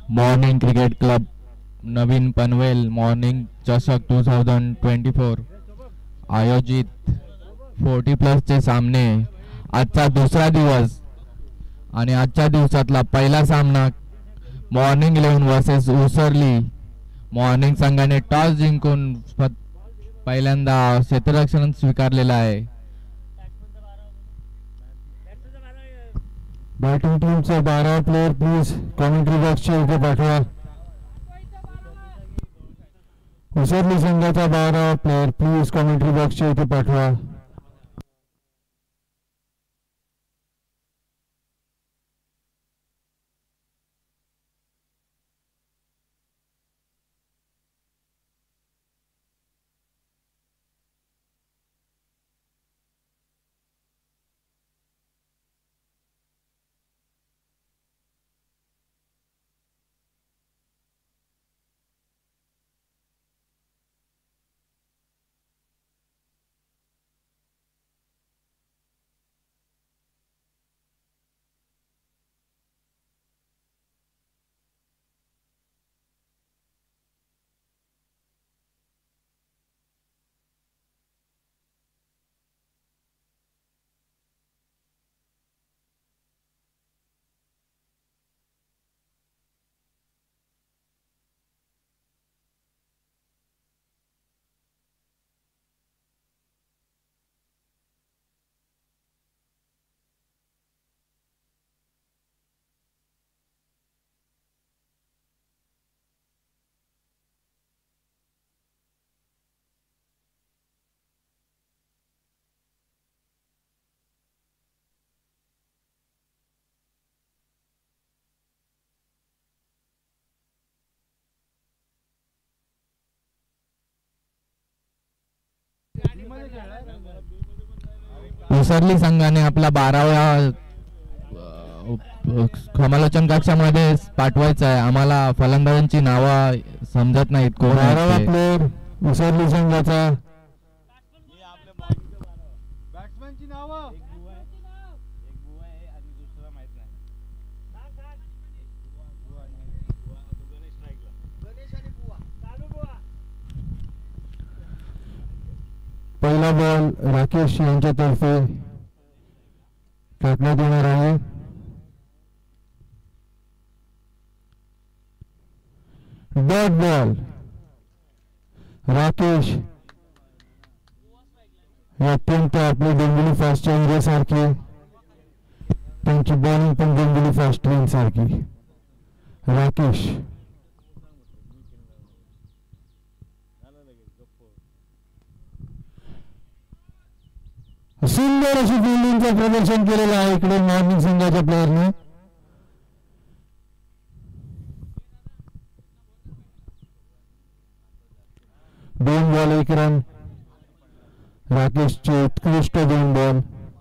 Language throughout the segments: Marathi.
Morning cricket club Navin Panvel morning चषक 2024 आयोजित 40+ चे सामने आजचा दुसरा दिवस आणि आजच्या दिवसातला पहिला सामना मॉर्निंग 11 वर्सेस उसरली. मॉर्निंग संघाने टॉस जिंकून पहिल्यांदा क्षेत्ररक्षण स्वीकारलेलं आहे. बॅटिंग टीमचा 12 प्लेयर प्लीज कॉमेंट्री बॉक्सच्या इथे पाठवा. उसरली संघाचा 12 प्लेयर प्लीज कॉमेंट्री बॉक्सच्या इथे पाठवा. उसरली संघाने आपला 12व्या समालोचन कक्षामध्ये पाठवायचं आहे. आम्हाला फलंदाजांची नावं समजत नाहीत. कोण 12वा प्लेयर उसरली संघाचा. बॅट्समॅनची नावं पहिला बॉल राकेश यांच्यातर्फे टाकण्यात येणार आहे. Dot ball. राकेश हे अत्यंत आपली डोंबिवली फास्ट इंडिया सारखी त्यांची बॉलिंग पण डोंबिवली फास्ट ट्रेन सारखी. राकेश सुंदर अशी फिल्डिंगचं प्रदर्शन केलेलं आहे इकडे मॉर्निंग संघाच्या प्लेयरने. दोन बॉल 1 रन. राकेशचे उत्कृष्ट 2 बॉल.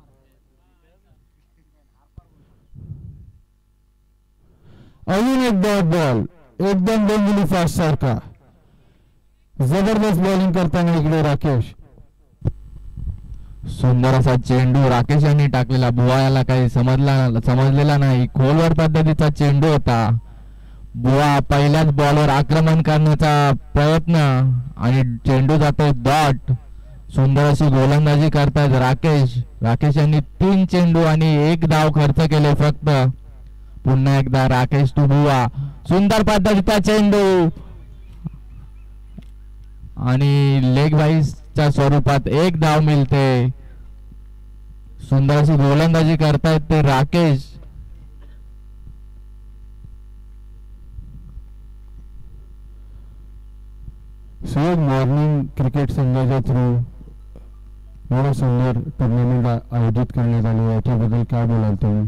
अजून एक डॉट बॉल एकदम डोंबिवली फास्ट सारखा. जबरदस्त बॉलिंग करताना इकडे राकेश. सुंदर असा चेंडू राकेश यांनी टाकलेला. बुवा याला काही समजलेला नाही. खोलवर पद्धतीचा चेंडू होता. बुवा पहिल्याच बॉलवर आक्रमण करण्याचा प्रयत्न आणि चेंडू जातोय डॉट. सुंदर अशी गोलंदाजी करतायत राकेश. राकेश यांनी 3 चेंडू आणि 1 धाव खर्च केले फक्त. पुन्हा एकदा राकेश टू बुवा. सुंदर पद्धतीचा चेंडू आणि लेग वाईजच्या स्वरूपात 1 धाव मिळते. सुंदर अशी गोलंदाजी करतायत ते राकेश. सहज मॉर्निंग क्रिकेट संघाच्या थ्रू एवढं सुंदर टुर्नामेंट आयोजित करण्यात आले याच्याबद्दल काय बोलाल तुम्ही?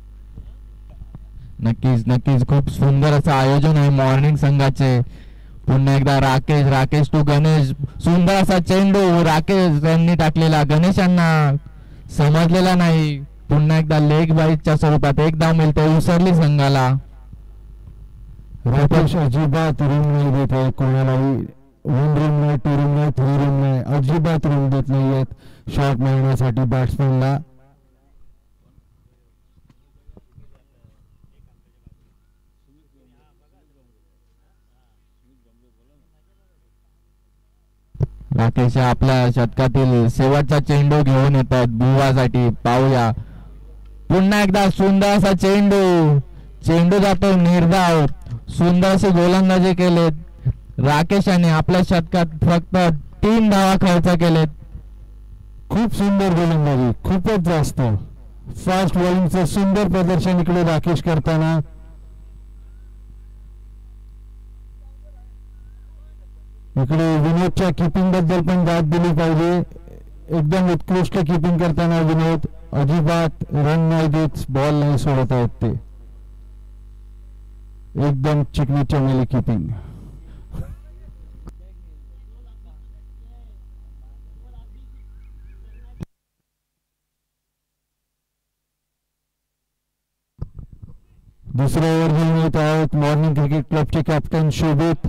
नक्कीच खूप सुंदर असं आयोजन आहे मॉर्निंग संघाचे. पुन्हा एकदा राकेश टू गणेश. सुंदर असा चेंडू राकेश यांनी टाकलेला. गणेश यांना समजलेला नाही. पुन्हा एकदा लेग बाईटच्या स्वरूपात 1 धाव मिळते उसरली संघाला. राकेश अजिबात रूम नाही देत आहे कोणालाही. 1 रूम नाही, 2 रूम नाही, 3 रूम नाही, अजिबात रूम देत नाहीयेत शॉट मारण्यासाठी बॅट्समॅनला. राकेश आपल्या शतकातील शेवटचा चेंडू घेऊन येतात बुवासाठी. पाहूया पुन्हा एकदा सुंदर असा चेंडू. चेंडू जातो निर्धाव. सुंदर असे गोलंदाजी केलेत राकेश याने. आपल्या शतकात फक्त 3 धावा खर्च केलेत. खूप सुंदर गोलंदाजी, खूपच जास्त फास्ट बॉलिंगचं सुंदर प्रदर्शन इकडे राकेश करताना. इकडे विनोदच्या किपिंग बद्दल पण दाद दिली पाहिजे. एकदम उत्कृष्ट किपिंग करताना विनोद. अजिबात रन नाही देत, बॉल नाही सोडत आहेत ते. एकदम चिकनी चमेली किपिंग. दुसऱ्या ओव्हर घेऊन येत आहेत मॉर्निंग क्रिकेट क्लबचे कॅप्टन शोभित.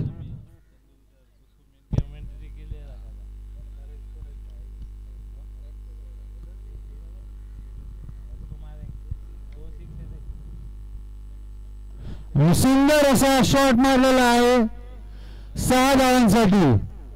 सुंदर असा शॉट मारलेला आहे 6 धावांसाठी.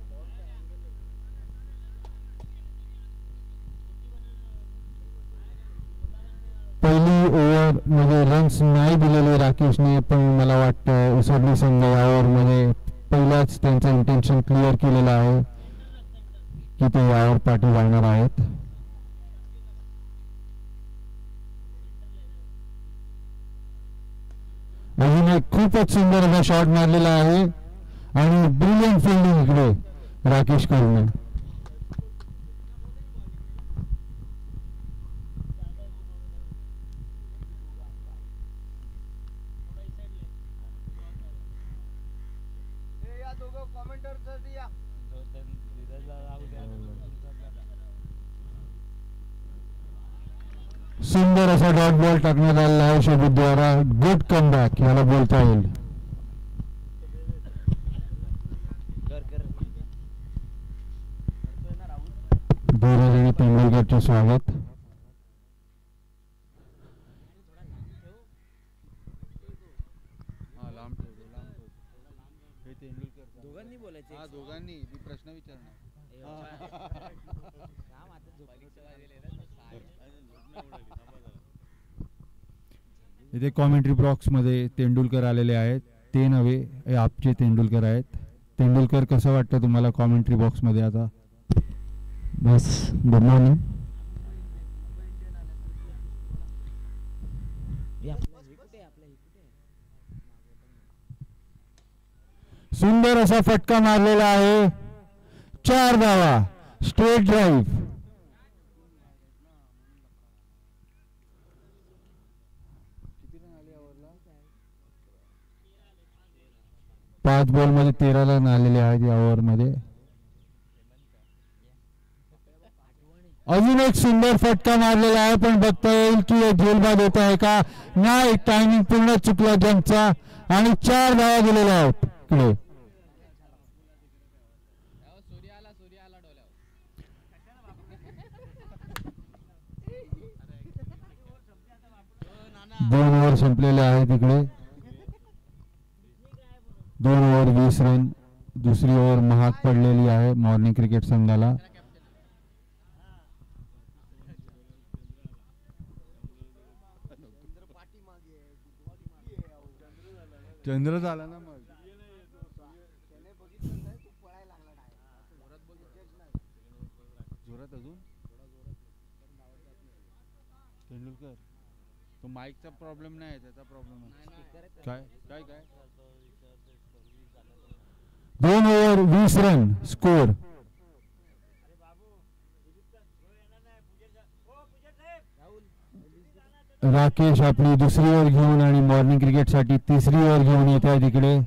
पहिली ओव्हर मध्ये रन्स नाही दिलेले राकेशने, पण मला वाटतं उसरली संघ या ओव्हर मध्ये पहिलाच त्यांचं इंटेन्शन क्लिअर केलेलं आहे की ते यावर पाठी वाढणार आहेत. अजून एक खूपच सुंदर असा शॉट मारलेला आहे आणि ब्रिलियंट फिल्डिंग इकडे राकेश कडून. सुंदर असा डॉट बॉल टाकण्यात आलेला आहे शोभित द्वारा. गुड कमबॅक याला बोलता येईल. धीरज आणि तेंडुलकरचे स्वागत. दोघांनी मी प्रश्न विचारणार. इथे कॉमेंट्री बॉक्स मध्ये तेंडुलकर आलेले आहेत. ते नव्हे, आपचे तेंडुलकर आहेत. तेंडुलकर, कसं वाटतं तुम्हाला कॉमेंट्री बॉक्स मध्ये आता? बस गुड मॉर्निंग. सुंदर असा फटका मारलेला आहे. 4 धावा, स्ट्रेट ड्राईव्ह. पाच बॉल मध्ये 13 रन आलेले आहेत या ओव्हर मध्ये. अजून एक सुंदर फटका मारलेला आहे, पण बघता येईल की झेलबाद होत आहे का नाही. टायमिंग पूर्ण चुकला जंपचा आणि 4 धावा दिलेल्या आहेत इकडे. दोन ओव्हर संपलेले आहेत इकडे. 2 ओव्हर 20 रन. दुसरी ओव्हर महाग पडलेली आहे मॉर्निंग क्रिकेट संघाला. चंद्र झाला ना मग. जोरात अजून तेंडुलकर तो माईकचा प्रॉब्लेम नाही, त्याचा प्रॉब्लेम आहे. काय काय काय 2 ओव्हर 20 रन स्कोर. राकेश आपली दुसरी ओव्हर घेऊन आणि मॉर्निंग क्रिकेट साठी तिसरी ओव्हर घेऊन येत आहे तिकडे.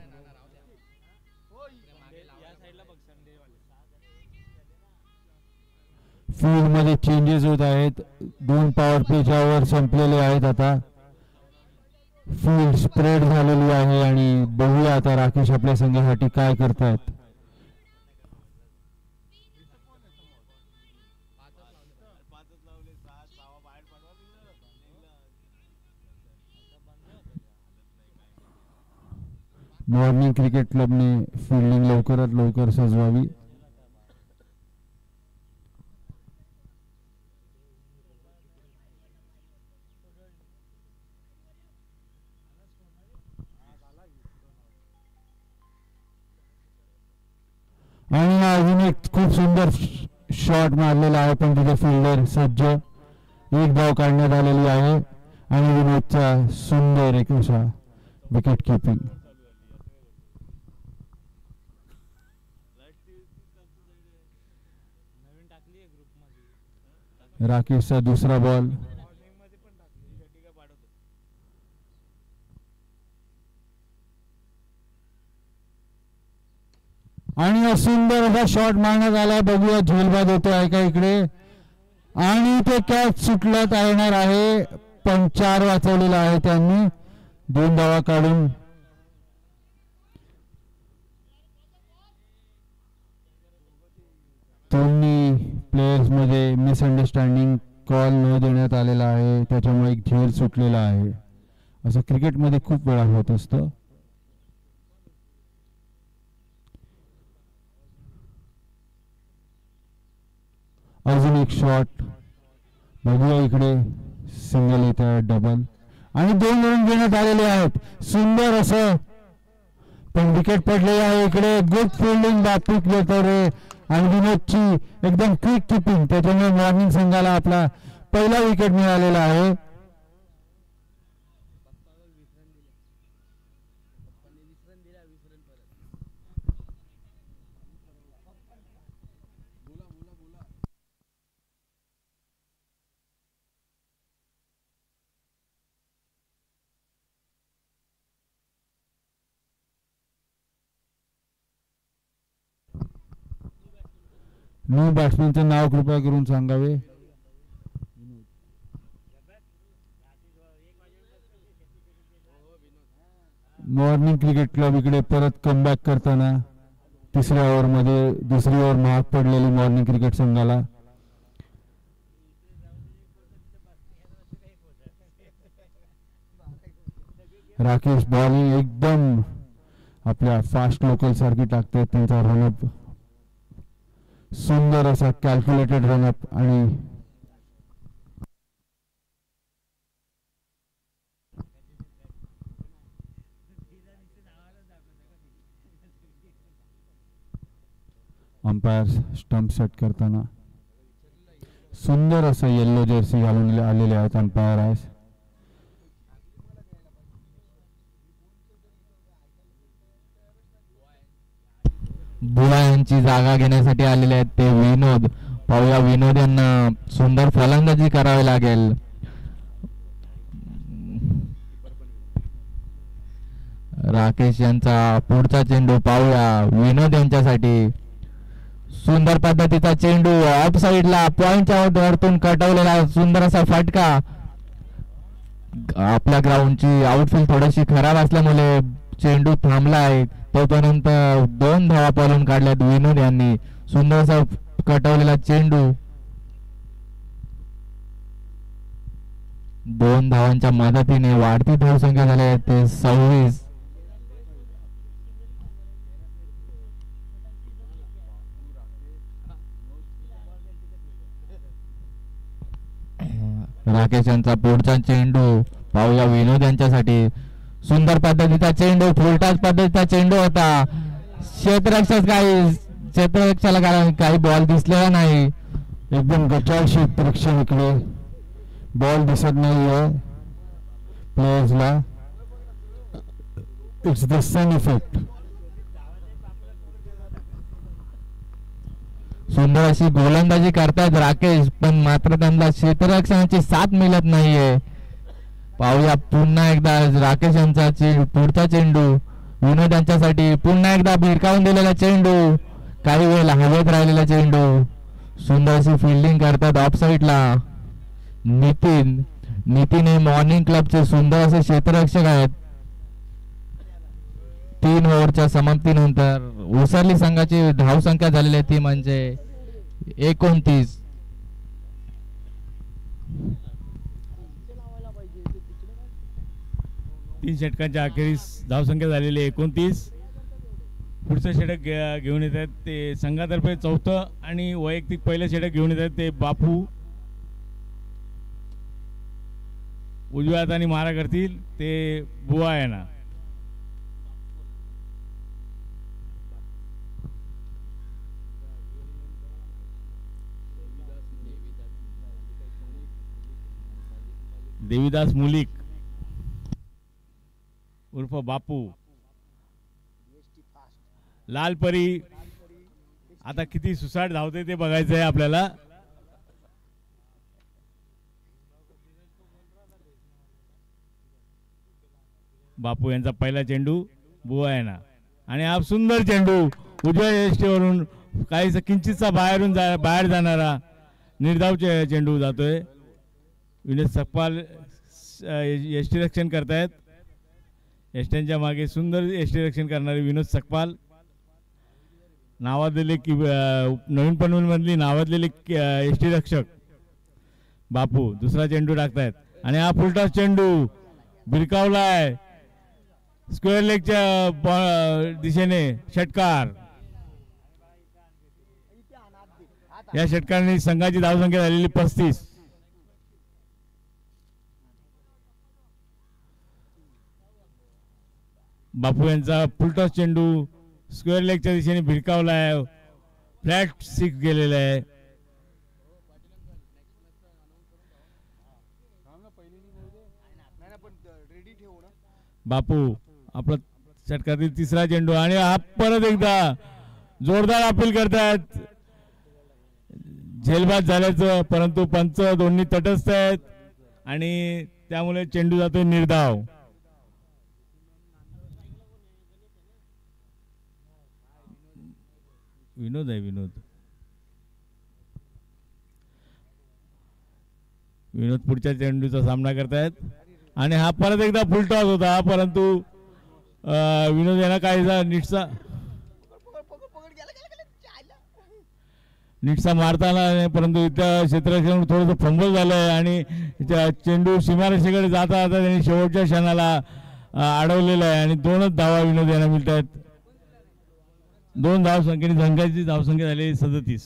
फील्ड मध्ये चेंजेस होत आहेत. 2 पॉवर प्लेच्या ओव्हर संपलेले आहेत. आता फील्ड स्प्रेड झालेली आहे आणि बघूया आता राकेश आपल्या संघासाठी काय करतात. मॉर्निंग क्रिकेट क्लबने फील्डिंग लवकरात लवकर सजवावी. आणि अजून एक खूप सुंदर शॉट मारलेला आहे, पण तिथे फिल्डर सज्ज. एक धाव काढण्यात आलेली आहे आणि विनोदचा सुंदर एक असा विकेट किपिंग. राकेशचा दुसरा बॉल. आणि सुंदर असा शॉट मारण्यात आला. बघूया झेलबाद होतो आहे का इकडे. आणि ते कॅच सुटण्यात येणार आहे, पण 4 वाचवलेला आहे त्यांनी 2 धावा काढून. दोन्ही प्लेयर्स मध्ये मिसअंडरस्टँडिंग कॉल न देण्यात आलेला आहे, त्याच्यामुळे एक झेल सुटलेला आहे. असं क्रिकेटमध्ये खूप वेळा होत असतं. अजून एक शॉट. बघूया इकडे सिंगल येत आहे, डबल आणि 2 रन घेण्यात आलेले आहेत. सुंदर असं पण विकेट पडले आहे इकडे. गुड फिल्डिंग बापू रे आणि विनोदची एकदम क्विक किपिंग, त्याच्यामुळे मॉर्निंग संघाला आपला पहिला विकेट मिळालेला आहे. न्यू बॅट्समॅनचं नाव कृपया करून सांगावे. मॉर्निंग क्रिकेट क्लब इकडे परत कमबॅक करताना तिसऱ्या ओव्हरमध्ये दुसरी ओव्हर महाग पडलेली मॉर्निंग क्रिकेट संघाला. राकेश बॉलिंग एकदम आपल्या फास्ट लोकल सारखी टाकतात. त्यांचा रनअप सुंदर असा कॅल्क्युलेटेड रनअप आणि अंपायर स्टंप सेट करताना सुंदर असं येल्लो जर्सी घालून आलेले आहेत अंपायर आहे. बुवा यांची जागा घेण्यासाठी आलेले आहेत ते विनोद. पाहूया विनोद यांना सुंदर फलंदाजी करावी लागेल. राकेश यांचा पुढचा चेंडू पाहूया विनोद यांच्यासाठी. सुंदर पद्धतीचा चेंडू ऑफ साइडला पॉइंटच्या वरतून कटवलेला सुंदर असा फटका. आपल्या ग्राउंडची आउटफील्ड थोडीशी खराब असल्यामुळे चेंडू थांबला आहे. तोपर्यंत 2 धावा पळून काढल्यात विनोद यांनी. सुंदर असा कटवलेला चेंडू. 2 धावांच्या मदतीने वाढती धावसंख्या झाली आहे ते 26. राकेश यांचा पुढचा चेंडू पाहूया विनोद यांच्यासाठी. सुंदर पद्धतीचा चेंडू फुलटाच पद्धतीचा चेंडू होता. क्षेत्ररक्षकाला काही बॉल दिसलेला नाही. एकदम गचाळ क्षेत्ररक्षण इकडे बॉल दिसत नाहीये प्लेयर्सला. It's the sun effect. सुंदर अशी गोलंदाजी करतायत राकेश, पण मात्र त्यांना क्षेत्ररक्षणाची साथ मिळत नाहीये. पाहूया पुन्हा एकदा राकेश यांचा पुढचा चेंडू विनोद यांच्यासाठी. पुन्हा एकदा भिरकावून दिलेला चेंडू, काही वेळ हवेत राहिलेला चेंडू. सुंदर अशी फिल्डिंग करतात ऑफ साइडला नितीन हे मॉर्निंग क्लबचे सुंदर असे क्षेत्ररक्षक आहेत. 3 ओव्हरच्या समाप्तीनंतर उसरली संघाची धावसंख्या झालेली आहे ती म्हणजे 29. तीन षटकांच्या अखेरीस धावसंख्या झालेली 29. पुढचं षटक घेऊन येत आहेत ते संघातर्फे 4थं आणि वैयक्तिक पहिलं षटक घेऊन येत आहेत ते बापू. उजव्या हाताने मारा करतील ते बुवा यांना. देवीदास मुलिक उर्फ बापू, लालपरी आता किती सुसाट धावते ते बघायचं आहे आपल्याला. बापू यांचा पहिला चेंडू बुवा यांना आणि हा सुंदर चेंडू उजव्या यष्टीवरून काहीसा किंचितचा बाहेर जाणारा निर्धाव चेंडू जातोय. विनोद सकपाल यष्टीरक्षण करतायत. यष्ट्यांच्या मागे सुंदर यष्टीरक्षण करणारे विनोद सकपाल, नावाजलेले की नवीन पनवेलमधली नावाजलेले यष्टीरक्षक बापू दुसरा चेंडू टाकतायत आणि हा फुलटॉस चेंडू भिरकावलाय स्क्वेअर लेगच्या दिशेने. षटकार. या षटकाराने संघाची धावसंख्या झालेली 35. बापू यांचा फुलटॉस चेंडू स्क्वेअर लेगच्या दिशेने भिरकावला आहे. फ्लॅट 6 गेलेला आहे. बापू आपला षटकातील तिसरा चेंडू आणि हा परत एकदा जोरदार अपील करतायत. झेलबाद झाल्याचं, परंतु पंच दोन्ही तटस्थ आहेत आणि त्यामुळे चेंडू जातोय निर्धाव. विनोद आहे विनोद पुढच्या चेंडूचा सामना करतायत आणि हा परत एकदा फुलटॉस होता, परंतु विनोद यांना काहीसा नीटसा मारताना, परंतु इथं क्षेत्ररक्षण थोडंसं फंबल झालंय आणि चेंडू सीमारेषेकडे जाता जाता त्यांनी शेवटच्या क्षणाला अडवलेला आहे आणि 2च धावा विनोद यांना मिळत आहेत. 2 धावसंख्येने संघाची धावसंख्या झाली 37.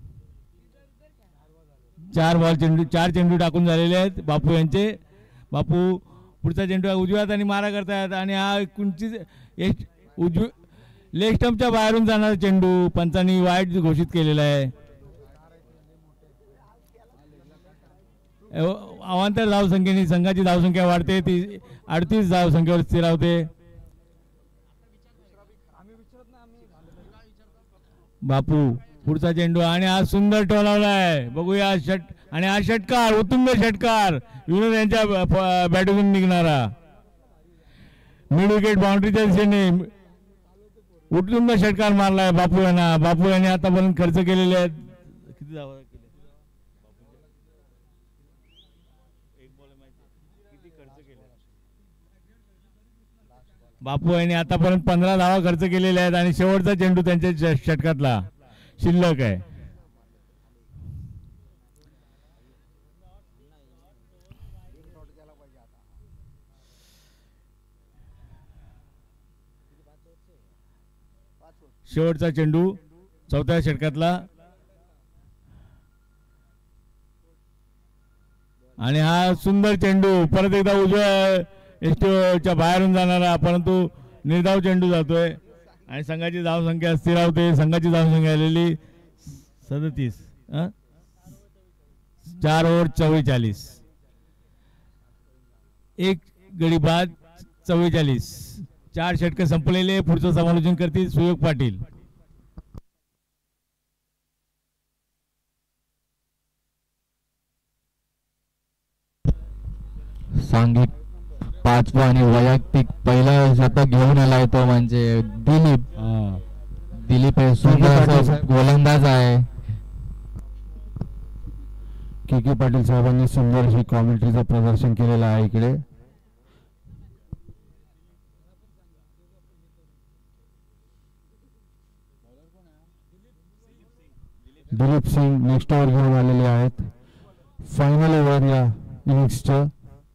4 चेंडू टाकून झालेले आहेत बापू यांचे. बापू पुढचा चेंडू उजव्या हाताने मारा करतायत आणि हा लेग स्टंपच्या बाहेरून जाणारा चेंडू पंचांनी वाईट घोषित केलेला आहे. अवांतर धावसंख्येने संघाची धावसंख्या वाढते, ती 38 धावसंख्येवर स्थिरावते. बापू पुढचा चेंडू आणि हा सुंदर टोलावला आहे. बघूया आणि हा षटकार, उत्तुंग षटकार विनोद यांच्या बॅटमधून निघणारा मिड विकेट बाउंड्रीच्या दिशेने उत्तुंग षटकार मारलाय बापू यांना. बापू यांनी आतापर्यंत खर्च केलेले आहेत किती धावा केले? बापू यांनी आतापर्यंत 15 धावा खर्च केलेल्या आहेत आणि शेवटचा चेंडू त्यांच्या षटकातला शिल्लक आहे. शेवटचा चेंडू चौथ्या षटकातला आणि हा सुंदर चेंडू परत एकदा उजव्या एसटीच्या बाहेरून जाणारा, परंतु निर्धाव चेंडू जातोय आणि संघाची धावसंख्या स्थिरावते. संघाची धावसंख्या आलेली 37. 4 ओव्हर 44, 1 गडी बाद 44. 4 षटक संपलेले. पुढचं समालोचन करतील सुयोग पाटील. सांघिक 5वा आणि वैयक्तिक पहिला शतक घेऊन आलाय तो म्हणजे दिलीप हे सुंदर गोलंदाज आहे. के पाटील साहेबांनी सुंदर अशी कॉमेंट्रीचं प्रदर्शन केलेलं आहे इकडे. दिलीप सिंग नेक्स्ट ओव्हर घेऊन आलेले आहेत. फायनल ओव्हर या इनिंग्सचं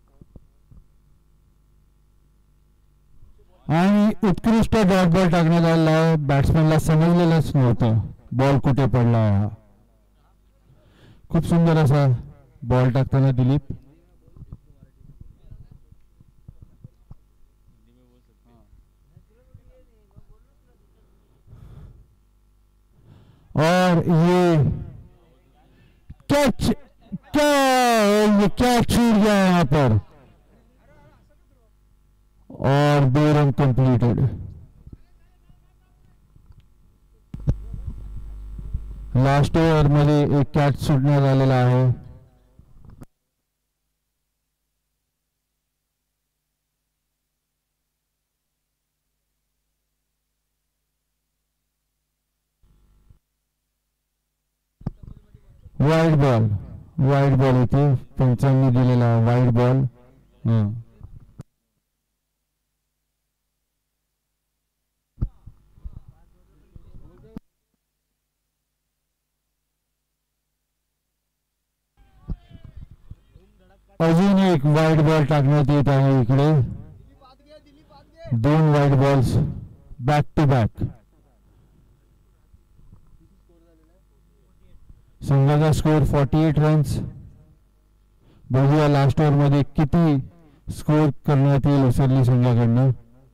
आणि उत्कृष्ट डॉट बॉल टाकण्यात आलेला आहे. बॅट्समॅनला समजलेलंच नव्हतं बॉल कुठे पडला आहे. खूप सुंदर असा बॉल टाकताना दिलीप. और ये कैच क्या छूट गया यहाँ पर और 2 रन कंप्लीटेड। लास्ट ओव्हर मध्ये एक कॅच सुटण्यात आलेला आहे। वाईड बॉल इथे पंचांनी दिलेला वाईड बॉल। अजून एक वाईड बॉल टाकण्यात येत आहे इकडे। 2 wide balls back to back. संघाचा स्कोर 48 रन्स। बघूया लास्ट ओव्हर मध्ये किती स्कोर करण्यात येईल उसरली संघाकडनं।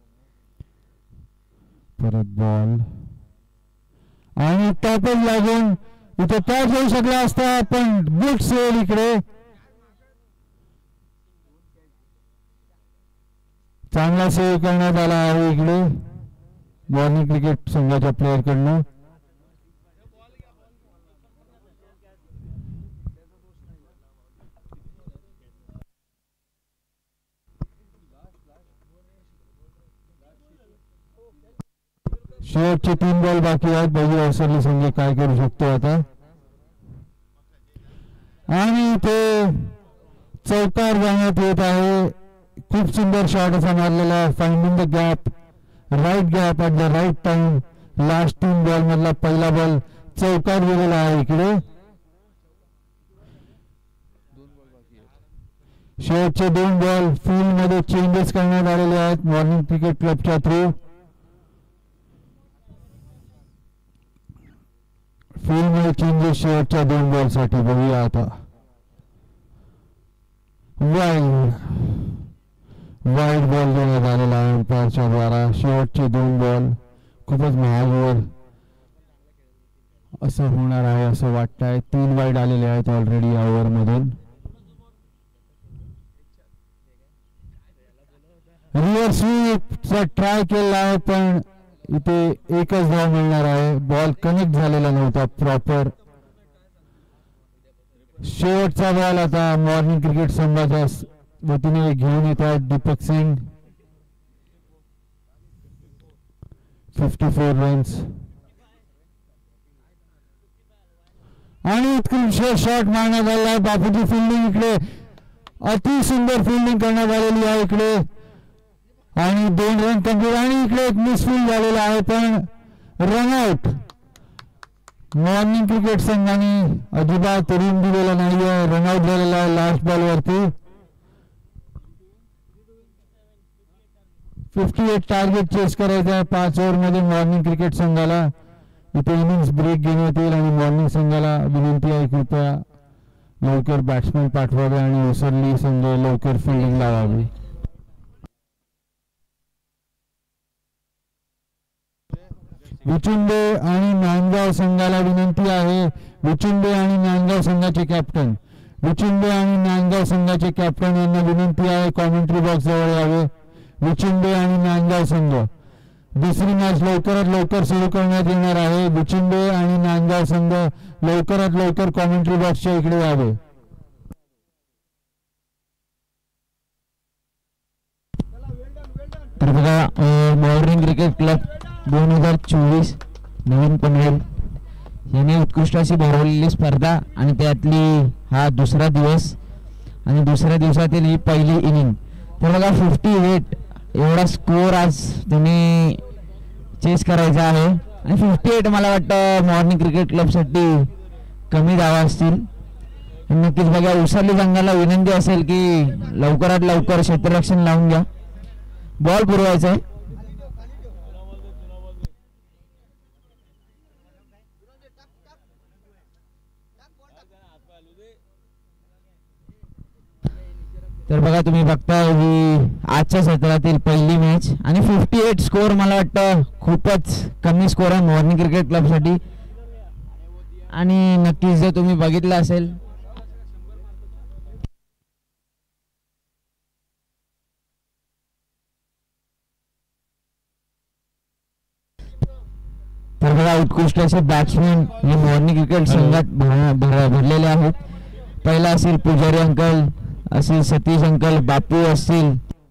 परत बॉल आणि टॉपच लागून इथे टॉप जाऊ शकला असता पण गुड सेव्ह इकडे। चांगला सेव्ह करण्यात आला आहे इकडे मॉर्निंग क्रिकेट संघाच्या प्लेयर कडनं। शेवटचे 3 बॉल बाकी आहेत। बघूया उसरली संघ काय करू शकतो आता। आणि इथे चौकार जाण्यात येत आहे। खूप सुंदर शॉट असा मारलेला finding the gap right gap at the right time. Last 3 ball मधला पहिला बॉल चौकार गेलेला आहे इकडे। शेवटचे 2 बॉल फील्ड मध्ये चेंजेस करण्यात आलेले आहेत मॉर्निंग क्रिकेट क्लबच्या थ्रू। फील्ड मध्ये चेंजेस शेवटच्या 2 बॉल साठी। बघूया आता वाईड बॉल देण्यात आलेला आहे अंपायरच्या द्वारा। शेवटचे 2 बॉल खूपच महाग ओव्हर असं होणार आहे असं वाटतंय। 3 वाईड आलेले आहेत ऑलरेडी या ओव्हर मधून। रिव्हर्स स्वीपचा ट्राय केला आहे पण इथे एकच धाव मिळणार आहे। बॉल कनेक्ट झालेला नव्हता प्रॉपर। शेवटचा बॉल आता मॉर्निंग क्रिकेट संघाच्या वतीने घेऊन येत आहेत दीपक सिंग। 54 रन्स आणि उत्कृष्ट शॉट मारण्यात आला आहे। बापूची फिल्डिंग इकडे अति सुंदर फिल्डिंग करण्यात आलेली आहे इकडे आणि 2 रन कंप्लीट। आणि इकडे एक मिसफील्ड झालेला आहे पण रनआउट। मॉर्निंग क्रिकेट संघाने अजिबात रन दिलेला नाहीये। रनआउट झालेला आहे लास्ट बॉल वरती। 58 टार्गेट चेस करायचा आहे 5 ओव्हर मध्ये मॉर्निंग क्रिकेट संघाला। इथे इनिंग्स ब्रेक घेण्यात येईल आणि मॉर्निंग संघाला विनंती आहे कृपया लवकर बॅट्समॅन पाठवावे आणि उसरली संघ लवकर फिल्डिंग लावावी। विचुंडे आणि नांदगाव संघाला विनंती आहे। विचुंडे आणि नांदगाव संघाचे कॅप्टन यांना विनंती आहे कॉमेंट्री बॉक्स जवळ यावे। विचुंडे आणि नांदगाव संघ दुसरी मॅच लवकरात लवकर सुरू करण्यात येणार आहे। विचुंडे आणि नांदगाव संघ लवकरात लवकर कॉमेंट्री बॉक्सच्या इकडे यावे। तर बघा morning cricket club 2024 Navin Panvel याने उत्कृष्ट अशी भरवलेली स्पर्धा आणि त्यातली हा दुसरा दिवस आणि दुसऱ्या दिवसातील ही पहिली इनिंग। तर बघा 58 एवढा स्कोर आज तुम्ही चेस करायचा आहे आणि 58 मला वाटतं मॉर्निंग क्रिकेट क्लबसाठी कमी धावा असतील। नक्कीच बघा उसरली संघाला विनंती असेल की लवकरात लवकर क्षेत्ररक्षण लावून घ्या। बॉल पुरवायचा आहे। तर बघा तुम्ही बघता ही आजच्या सत्रातील पहिली मॅच आणि 58 स्कोर मला वाटतं खूपच कमी स्कोर आहे मॉर्निंग क्रिकेट क्लबसाठी। आणि नक्कीच जर तुम्ही बघितलं असेल बघा उत्कृष्ट असे बॅट्समॅन हे मॉर्निंग क्रिकेट संघात भरलेले आहेत. पहिला असेल पुजारी अंकल, असेल सतीश अंकल, बापू असतील.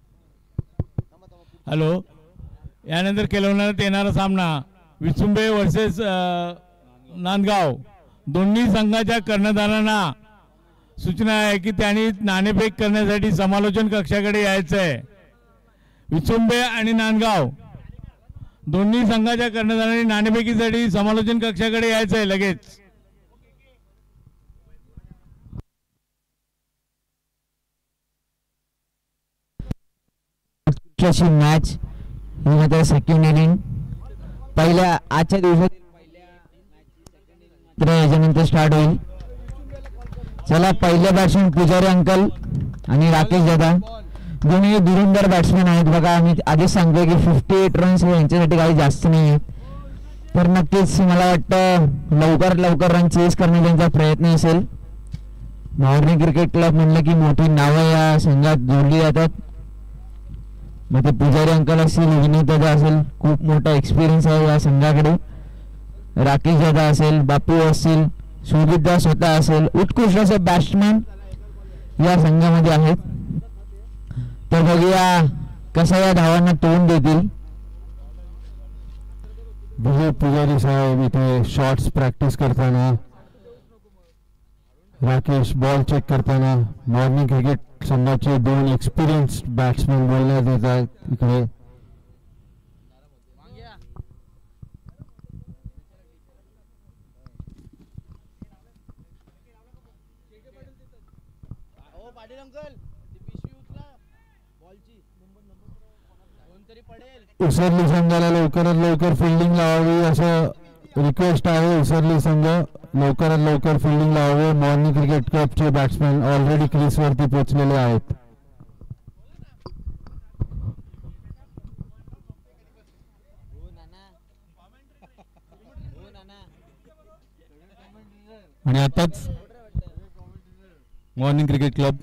हॅलो. यानंतर खेळवण्यात येणारा सामना विचुंबे वर्सेस नांदगाव. दोन्ही संघाच्या कर्णधारांना सूचना आहे की त्यांनी नाणेफेक करण्यासाठी समालोचन कक्षाकडे यायचं आहे. विचुंबे आणि नांदगाव दोन्ही संघाच्या कर्णधारांनी नाणेफेकीसाठी समालोचन कक्षाकडे यायचं आहे लगेच. मॅच ही मात्र सेकंड इनिंग पहिल्या आजच्या दिवसात याच्यानंतर स्टार्ट होईल. चला, पहिले बॅट्समॅन पुजारी अंकल आणि राकेश दादा दोन्ही धुरंधर बॅट्समॅन आहेत. बघा, मी आधीच सांगतोय की 58 रन्स यांच्यासाठी काही जास्त नाही आहेत. तर नक्कीच मला वाटतं लवकरात लवकर रन चेस करण्याचा त्यांचा प्रयत्न असेल. मॉर्निंग क्रिकेट क्लब म्हणलं की मोठी नावं या संघात जोडली जातात. मग ते पुजारी अंकल असतील, विनोद दादा असेल, खूप मोठा एक्सपिरियन्स आहे या संघाकडे. राकेश दादा असेल, बापू असतील, सुजित दादा स्वतः असेल, उत्कृष्ट असे बॅट्समॅन या संघामध्ये आहेत. तर बघूया कसा या धावांना तोंड देतील. विजय पुजारी साहेब इथे शॉट्स प्रॅक्टिस करताना, राकेश बॉल चेक करताना, मॉर्निंग क्रिकेट संघाचे 2 एक्सपिरियन्स्ड बॅट्समॅन बोलण्यात येतात इकडे. उसरली संघाला लवकरात लवकर फिल्डिंग लावावी असं रिक्वेस्ट आहे. उसरली संघ लवकरात लवकर फिल्डिंग लावावे. मॉर्निंग क्रिकेट क्लबचे बॅट्समॅन ऑलरेडी क्रीजवरती पोहोचलेले आहेत. आणि आताच मॉर्निंग क्रिकेट क्लब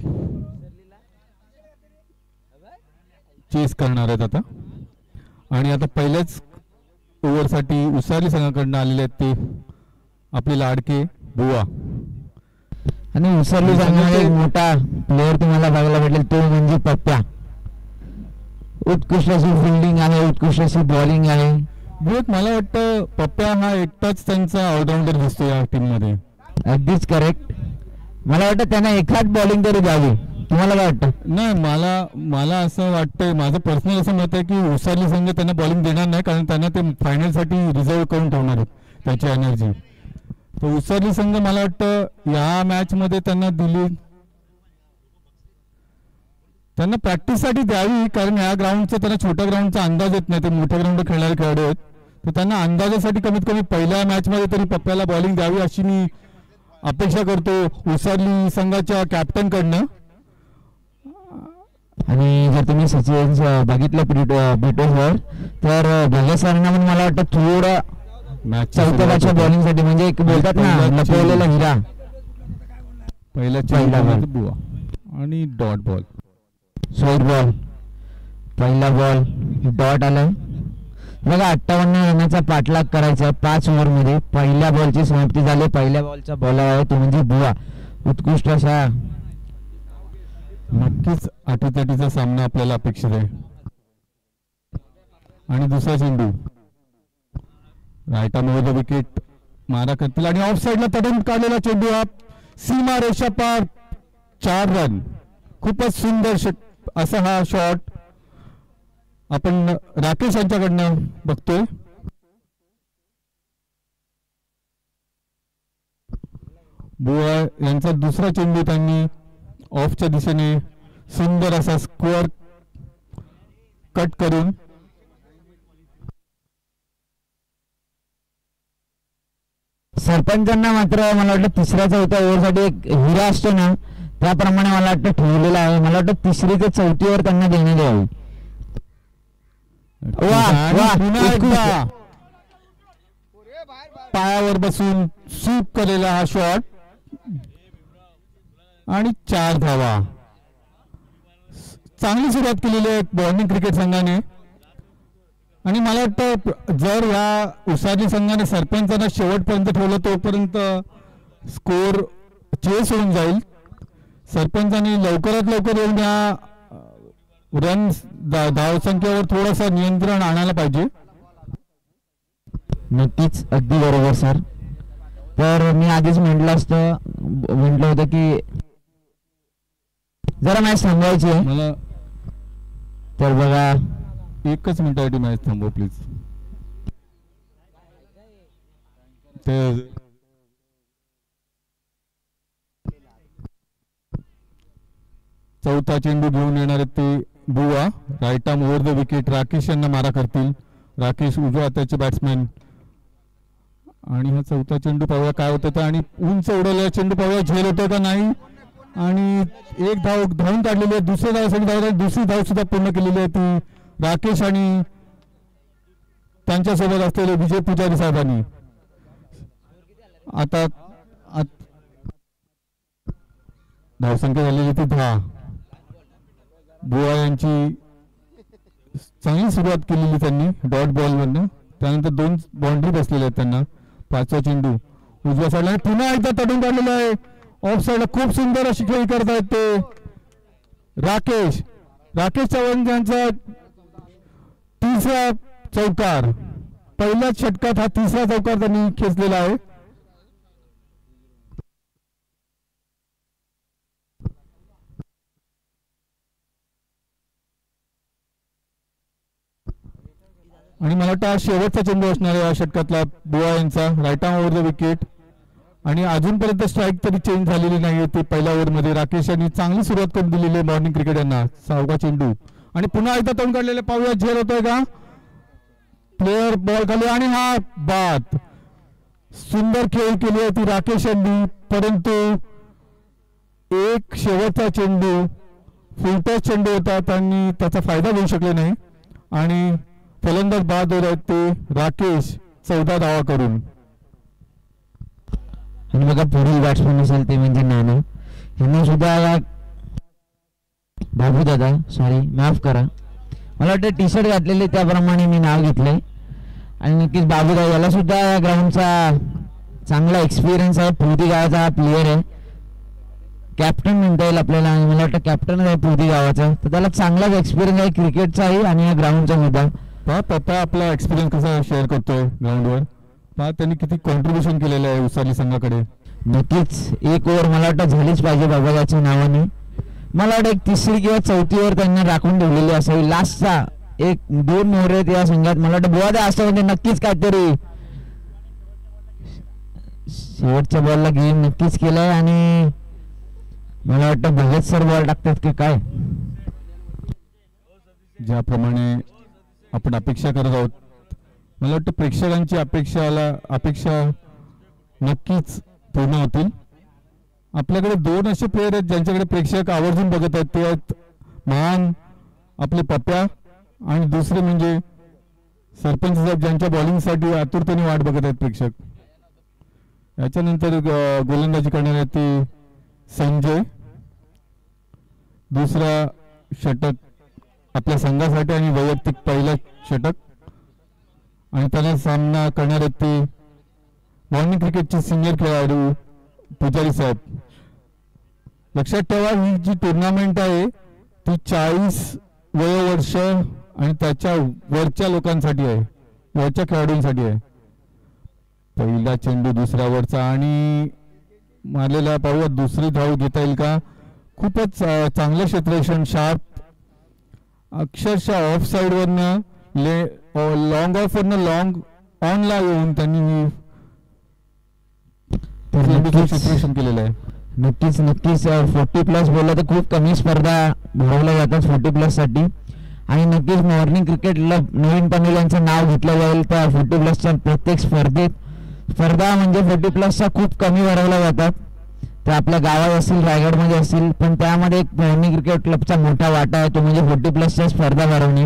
चेस करणार आहेत आता. आणि आता पहिल्याच ओव्हरसाठी उसारली संघाकडनं आलेले आहेत ते आपले लाडके बुवा. आणि उसारली संघामध्ये एक मोठा प्लेअर तुम्हाला बघायला भेटेल, तो म्हणजे पप्प्या. उत्कृष्ट अशी फिल्डिंग आहे, उत्कृष्ट अशी बॉलिंग आहे. बहुत मला वाटतं पप्प्या हा एकटाच त्यांचा ऑलराऊंडर दिसतो या टीम मध्ये. अगदीच करेक्ट. मला वाटतं त्यांना एखाद बॉलिंग तरी द्यावी. तुम्हाला काय वाटतं? नाही, मला असं वाटतंय, माझं पर्सनल असं मत आहे की उसारली संघ त्यांना बॉलिंग देणार नाही, कारण त्यांना ते फायनलसाठी रिझर्व करून ठेवणार आहेत त्याची एनर्जी. तर उसारली संघ मला वाटतं या मॅच मध्ये त्यांना दिली, त्यांना प्रॅक्टिससाठी द्यावी, कारण या ग्राउंडचा त्यांना छोट्या ग्राउंडचा अंदाज येत नाही. ते मोठ्या ग्राउंड खेळणारे खेळाडू आहेत, तर त्यांना अंदाजासाठी कमीत कमी पहिल्या मॅच मध्ये तरी पप्प्याला बॉलिंग द्यावी अशी मी अपेक्षा करतो उसारली संघाच्या कॅप्टन कडनं. आणि जर तुम्ही सचिन बघितलं ब्रिटोसवर, तर भले सरांना पण मला वाटतं थोडं चौथ्या मॅचच्या बॉलिंगसाठी, म्हणजे एक बोलतात ना लपवलेला हिरा. पहिला बुवा आणि डॉट बॉल, शॉर्ट बॉल, पहिला बॉल डॉट आलाय. बघा 58 रनाचा पाठलाग करायचा 5 ओव्हरमध्ये. पहिल्या बॉलची समाप्ती झाली. पहिल्या बॉलचा बॉलर आहे तो म्हणजे बुवा. उत्कृष्ट अशा नक्कीच अटीतटीचा सामना आपल्याला अपेक्षित आहे. आणि दुसरा चेंडू राईटामध्ये विकेट मारा करतील आणि ऑफ साइडला तडून काढलेला चेंडू हा सीमा रेषा पार 4 रन. खूपच सुंदर असा हा शॉट आपण राकेश यांच्याकडनं बघतोय. बुवा यांचा दुसरा चेंडू त्यांनी ऑफच्या दिशेने सुंदर असा स्क्वेअर कट करून सरपंचांना मात्र मला वाटतं 3ऱ्या-4थ्या ओव्हरसाठी एक हिरा असतो ना, त्याप्रमाणे मला वाटतं ठेवलेला आहे. मला वाटतं 3री ते 4थी ओव्हर त्यांना देण्यात यावी. पायावर बसून सूप केलेला हा शॉट आणि 4 धावा. चांगली सुरुवात केलेली आहे मॉर्निंग क्रिकेट संघाने. आणि मला वाटतं जर ह्या उसाजी संघाने सरपंचांना शेवटपर्यंत ठेवलं तोपर्यंत स्कोर चेस होऊन जाईल. सरपंचांनी लवकरात लवकर येऊन या रन धावसंख्येवर थोडंसं नियंत्रण आणायला पाहिजे. नक्कीच, अगदी बरोबर सर. तर मी आधीच म्हटलं होतं की जरा मॅच थांबवायची आहे मला. तर बघा, एकच मिनिटासाठी मॅच थांबव प्लीज. चौथा चेंडू घेऊन येणारे ते Buwa right arm over the wicket. Rakesh यांना मारा करतील. राकेश उजव्या हाताचे बॅट्समॅन. आणि हा चौथा चेंडू पाहूया काय होतं. आणि उंच उडवलेला चेंडू पाहूया झेल होतं का नाही. आणि एक धाव धावून काढलेली आहे. दुसऱ्या धावासाठी धाव, दुसरी धाव सुद्धा पूर्ण केलेली आहे ती राकेश आणि त्यांच्यासोबत असलेले विजय पुजारी साहेबांनी. आता धावसंख्या झालेली ती 10. बुवा यांची चांगली सुरुवात केलेली त्यांनी डॉट बॉल मधनं. त्यानंतर 2 बाउंड्री बसलेल्या आहेत त्यांना. 5वा चेंडू उजव्या साईडला पुन्हा एकदा तडून काढलेला आहे ऑफ साईडला. खूप सुंदर अशी खेळी करतायत ते राकेश चव्हाण यांचा 3रा चौकार. पहिल्याच षटकात हा 3रा चौकार त्यांनी खेचलेला आहे. आणि मला वाटतं शेवटचा चेंडू असणार आहे या षटकातला बुवा यांचा right arm over the wicket. आणि अजूनपर्यंत स्ट्राईक तरी चेंज झालेली नाही. ते पहिल्या ओव्हरमध्ये राकेश यांनी चांगली सुरुवात करून दिलेली आहे मॉर्निंग क्रिकेट यांना. 6वा चेंडू आणि पुन्हा एकदा तोंड काढलेले पाहूया झेल होतोय का. प्लेअर बॉल खाली आणि हा बाद. सुंदर खेळ केली आहे ती राकेश यांनी. परंतु एक शेवटचा चेंडू फुलटॉस चेंडू होता. त्यांनी त्याचा फायदा घेऊ शकले नाही आणि फलंदाज बाद होत आहेत ते राकेश 14 धावा करून. आणि बघा पुढील बॅट्समन असेल ते म्हणजे नाना. ह्यांना सुद्धा बाबू दादा, सॉरी माफ करा, मला वाटतं टी शर्ट घातलेले त्याप्रमाणे मी नाव घेतलंय. आणि नक्कीच बाबू दादा याला सुद्धा या ग्राउंडचा चांगला एक्सपिरियन्स आहे. पुरती गावाचा हा प्लेअर आहे. कॅप्टन म्हणता येईल आपल्याला. आणि मला वाटतं कॅप्टनच आहे पुरती गावाचा. तर त्याला चांगलाच एक्सपिरियन्स आहे क्रिकेटचाही आणि या ग्राउंडचा सुद्धा. पप्पा आपला एक्सपिरियन्स कसा शेअर करतोय ग्राउंडवर. त्यांनी किती कॉन्ट्रीब्युशन केलेलं आहे उसाली संघाकडे. नक्कीच एक ओव्हर मला वाटतं झालीच पाहिजे बाबाच्या नावाने. मला वाटतं एक 3री किंवा 4थी ओव्हर त्यांना राखून ठेवलेली असावी. लास्टचा 1-2 ओव्हर आहेत या संघात. मला वाटतं बुवा द्या असं म्हणजे नक्कीच काहीतरी शेवटच्या बॉलला गेम नक्कीच केलाय. आणि मला वाटतं भगत सर बॉल टाकतात की काय. ज्याप्रमाणे आपण अपेक्षा करत आहोत, मला वाटतं प्रेक्षकांची अपेक्षा नक्कीच पूर्ण होतील. आपल्याकडे 2 असे प्लेयर आहेत ज्यांच्याकडे प्रेक्षक आवर्जून बघत आहेत. ते आहेत महान आपले पप्प्या आणि दुसरे म्हणजे सरपंच साहेब ज्यांच्या बॉलिंगसाठी आतुरतेने वाट बघत आहेत प्रेक्षक. याच्यानंतर गोलंदाजी करणारे आहेत ते संजय. दुसरा षटक आपल्या संघासाठी आणि वैयक्तिक पहिला षटक. आणि त्याला सामना करणार आहेत ते मॉर्निंग क्रिकेटचे सिनियर खेळाडू पुजारी साहेब. लक्षात ठेवा ही जी टुर्नामेंट आहे ती 40 वयोवर्ष आणि त्याच्या वरच्या लोकांसाठी आहे, वरच्या खेळाडूंसाठी आहे. पहिला चेंडू दुसऱ्यावरचा आणि मारलेला पाहूया दुसरी धाव घेता येईल का. खूपच चांगलं क्षेत्ररक्षण शार्प. अक्षरशः ऑफ साइड वरनं लॉंग ऑफ वरनं लॉंग ऑन ला येऊन त्यांनी क्षेत्ररक्षण केलेलं आहे. नक्कीच 40+ बोलला तर खूप कमी स्पर्धा भरवल्या जातात 40+ साठी. आणि नक्कीच मॉर्निंग क्रिकेट नवीन पनवेल यांचं नाव घेतलं जाईल त्या 40+च्या प्रत्येक स्पर्धा म्हणजे 40+च्या खूप कमी भरवल्या जातात. ते आपल्या गावात असतील, रायगडमध्ये असतील, पण त्यामध्ये एक मॉर्निंग क्रिकेट क्लबचा मोठा वाटा आहे तो म्हणजे 40+च्या स्पर्धा भरवणे.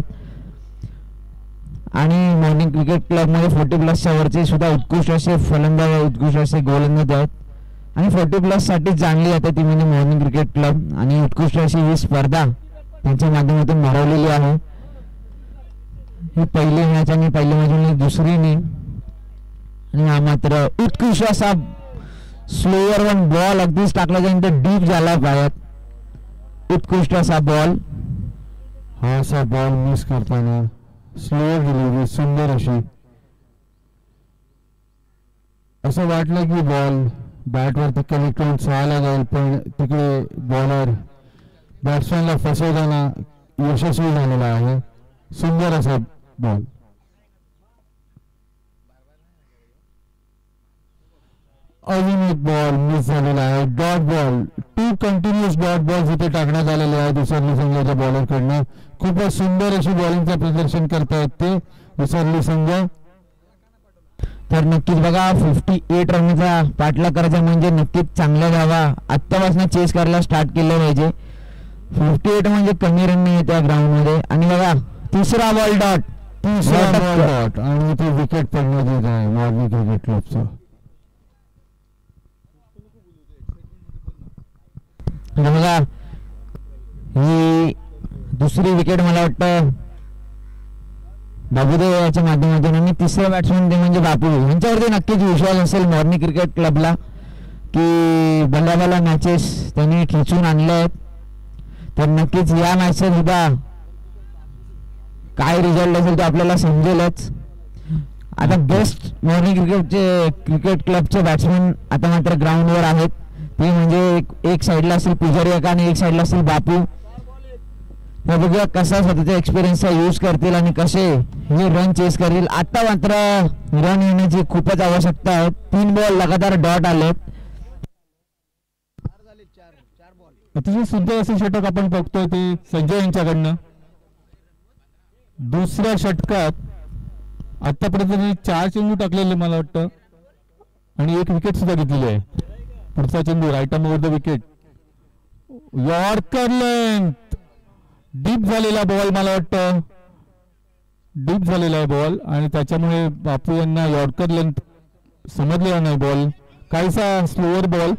आणि मॉर्निंग क्रिकेट क्लबमध्ये 40+च्या वरचे सुद्धा उत्कृष्ट असे फलंदाज, उत्कृष्ट असे गोलंदाज आहेत. आणि 40+ साठी जाणली जाते ती म्हणजे मॉर्निंग क्रिकेट क्लब. आणि उत्कृष्ट अशी ही स्पर्धा त्यांच्या माध्यमातून भरवलेली आहे. ही पहिली मॅच आणि पहिली मॅच दुसरी इनिंग आणि हा मात्र उत्कृष्ट असा स्लोअर वन बॉल अगदीच टाकला त्यानंतर डीप झाला पायात उत्कृष्ट असा बॉल हा असा बॉल मिस करताना स्लोअर डिलिव्हरी सुंदर अशी असं वाटलं की बॉल बॅटवरती कनेक्ट होऊन सहाला जाईल पण तिकडे बॉलर बॅट्समॅनला फसवताना यशस्वी झालेला आहे सुंदर असा बॉल अजून एक बॉल मिस झालेला आहे dot ball 2 continuous dot ball इथे टाकण्यात आलेले आहे उसरली संघाच्या बॉलरकडनं खूपच सुंदर अशी बॉलिंगचं प्रदर्शन करतायत ते उसरली संघ तर नक्कीच बघा 58 रनचा पाठलाग करायचा म्हणजे नक्कीच चांगल्या धावा आत्तापासून चेस करायला स्टार्ट केलं पाहिजे 58 म्हणजे कमी रन नाही त्या ग्राउंड मध्ये आणि बघा तिसरा बॉल डॉट आणि ते विकेट पडण्यात येत आहे मॉर्निंग क्रिकेट क्लबचं बघा ही दुसरी विकेट मला वाटतं बाबूदेव याच्या माध्यमातून आणि तिसरे बॅट्समॅन ते म्हणजे बापू यांच्यावरती नक्कीच विश्वास असेल मॉर्निंग क्रिकेट क्लबला की भल्या मॅचेस त्यांनी खेचून आणले आहेत तर नक्कीच या मॅचचा सुद्धा काय रिझल्ट असेल तो आपल्याला समजेलच आता बेस्ट मॉर्निंग क्रिकेट क्लबचे बॅट्समॅन आता मात्र ग्राउंडवर आहेत ते म्हणजे एक साईडला असेल पुजारी एका आणि एक साईडला असेल बापू तर बघूया कसा स्वतःचा एक्सपिरियन्सचा यूज करतील आणि कसे हे रन चेस करतील आता मात्र रन येण्याची खूपच आवश्यकता आहे 3 बॉल लगातार डॉट आले अतिशय सुंदर असे षटक आपण बघतोय ते संजय यांच्याकडनं दुसऱ्या षटकात आतापर्यंत 4 चेंडू टाकलेले मला वाटतं आणि 1 विकेट सुद्धा घेतलेली आहे पुढचा चेंडू right arm over the wicket yorker length deep झालेला बॉल मला वाटतं डीप झालेला आहे बॉल आणि त्याच्यामुळे बापू यांना यॉर्कर लेंथ समजलेला नाही बॉल काहीसा स्लोअर बॉल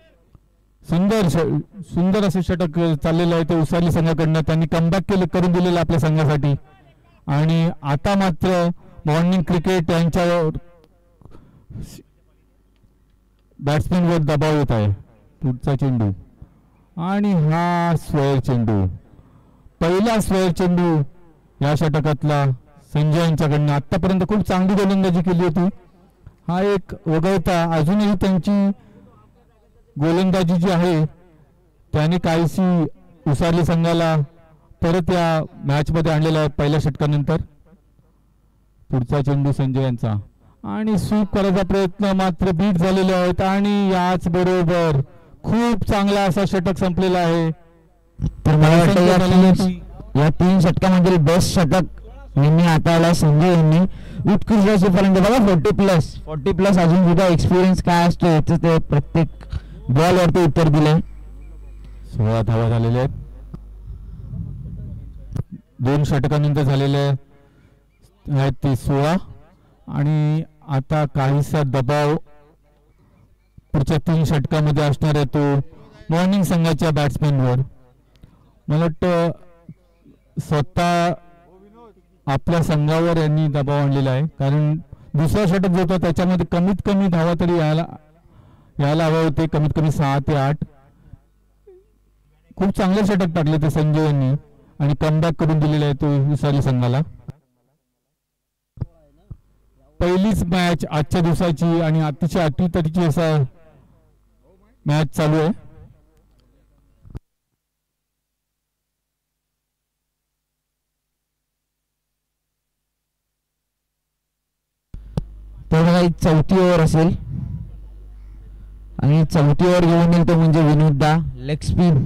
सुंदर असं षटक चाललेलं आहे ते उसाली संघाकडनं त्यांनी कमबॅक करून दिलेलं आपल्या संघासाठी आणि आता मात्र मॉर्निंग क्रिकेट यांच्यावर बॅट्समॅनवर दबाव येत आहे पुढचा चेंडू आणि हा स्क्वेअर चेंडू पहिला स्क्वेअर चेंडू या षटकातला संजय यांच्याकडनं आतापर्यंत खूप चांगली गोलंदाजी केली होती हा एक वगळता अजूनही त्यांची गोलंदाजी जी आहे त्याने काहीशी उसारली संघाला परत या मॅच मध्ये आणलेला आहे पहिल्या षटकानंतर पुढचा चेंडू संजय यांचा आणि स्वीप करायचा प्रयत्न मात्र बीट झालेले आहेत आणि याच बरोबर खूप चांगला असा षटक संपलेला आहे तर मला वाटतं या 3 षटकामधील बेस्ट षटक यांनी हाताळला संजय यांनी उत्कृष्ट फलंदाज बघा 40 प्लस अजून सुद्धा एक्सपिरियन्स काय असतो याचं ते प्रत्येक बॉल वरती उत्तर दिले 16 धावा झालेले आहेत 2 षटकानंतर झालेले आहेत ते 16 आणि आता काहीसा दबाव पुढच्या 3 षटकामध्ये असणार आहे तो मॉर्निंग संघाच्या बॅट्समॅनवर मला वाटतं स्वतः आपल्या संघावर यांनी दबाव आणलेला आहे कारण दुसरा षटक जो होता त्याच्यामध्ये कमीत कमी धावा तरी यायला हवे होते कमीत कमी 6 ते 8 खूप चांगले षटक टाकले ते संजय यांनी आणि कमबॅक करून दिलेला आहे तो विसारी संघाला पहिलीच मॅच आजच्या दिवसाची आणि अतिशय अटीतटीची असा मॅच चालू आहे तर चौथी ओव्हर असेल आणि चौथी ओव्हर घेऊन येईल तो म्हणजे विनोददा लेग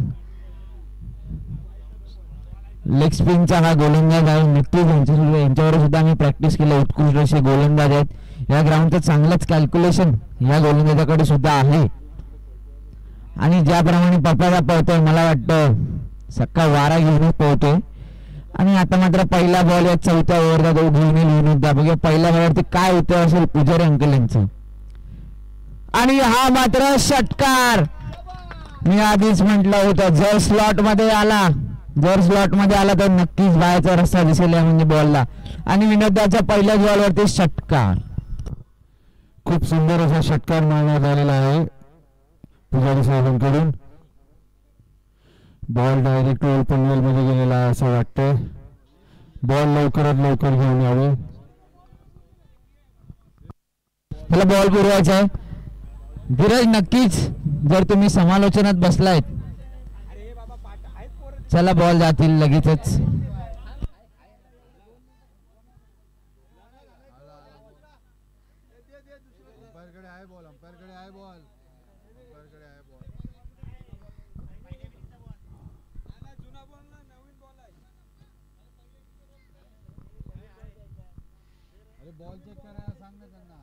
स्पिनचा हा गोलंदाज आहे नक्कीच यांच्यावर सुद्धा आम्ही प्रॅक्टिस केलं उत्कृष्ट असे गोलंदाज आहेत या ग्राउंडचं चांगलंच कॅल्क्युलेशन या गोलंदाजाकडे सुद्धा आहे आणि ज्याप्रमाणे पप्पाचा पळतोय मला वाटतं सक्का वारा घेऊनच पळतोय आणि आता मात्र पहिला बॉल या चौथ्या ओव्हरचा तो घेऊन येईल विनोददा बघूया पहिल्या बॉलवरती काय होतं असेल पुजारी अंकल यांचं आणि हा मात्र षटकार मी आधीच म्हटलं होतं जर स्लॉट मध्ये आला जर स्लॉट मध्ये आला तर नक्कीच बाहेरचा रस्ता दिसेल या म्हणजे बॉलला. आणि विनोदाच्या पहिल्याच बॉलवरती षटकार. खूप सुंदर असा षटकार मारण्यात आलेला आहे पुजारी साहेबांकडून. बॉल डायरेक्ट ओपन वेल मध्ये गेलेला आहे असं वाटतंय. बॉल लवकरात लवकर घेऊन यावे. त्याला बॉल पुरवायचा आहे. धीरज नक्कीच जर तुम्ही समालोचनात बसलायत चला बॉल जातील लगेचच. बॉल चेक करायला सांग ना त्यांना.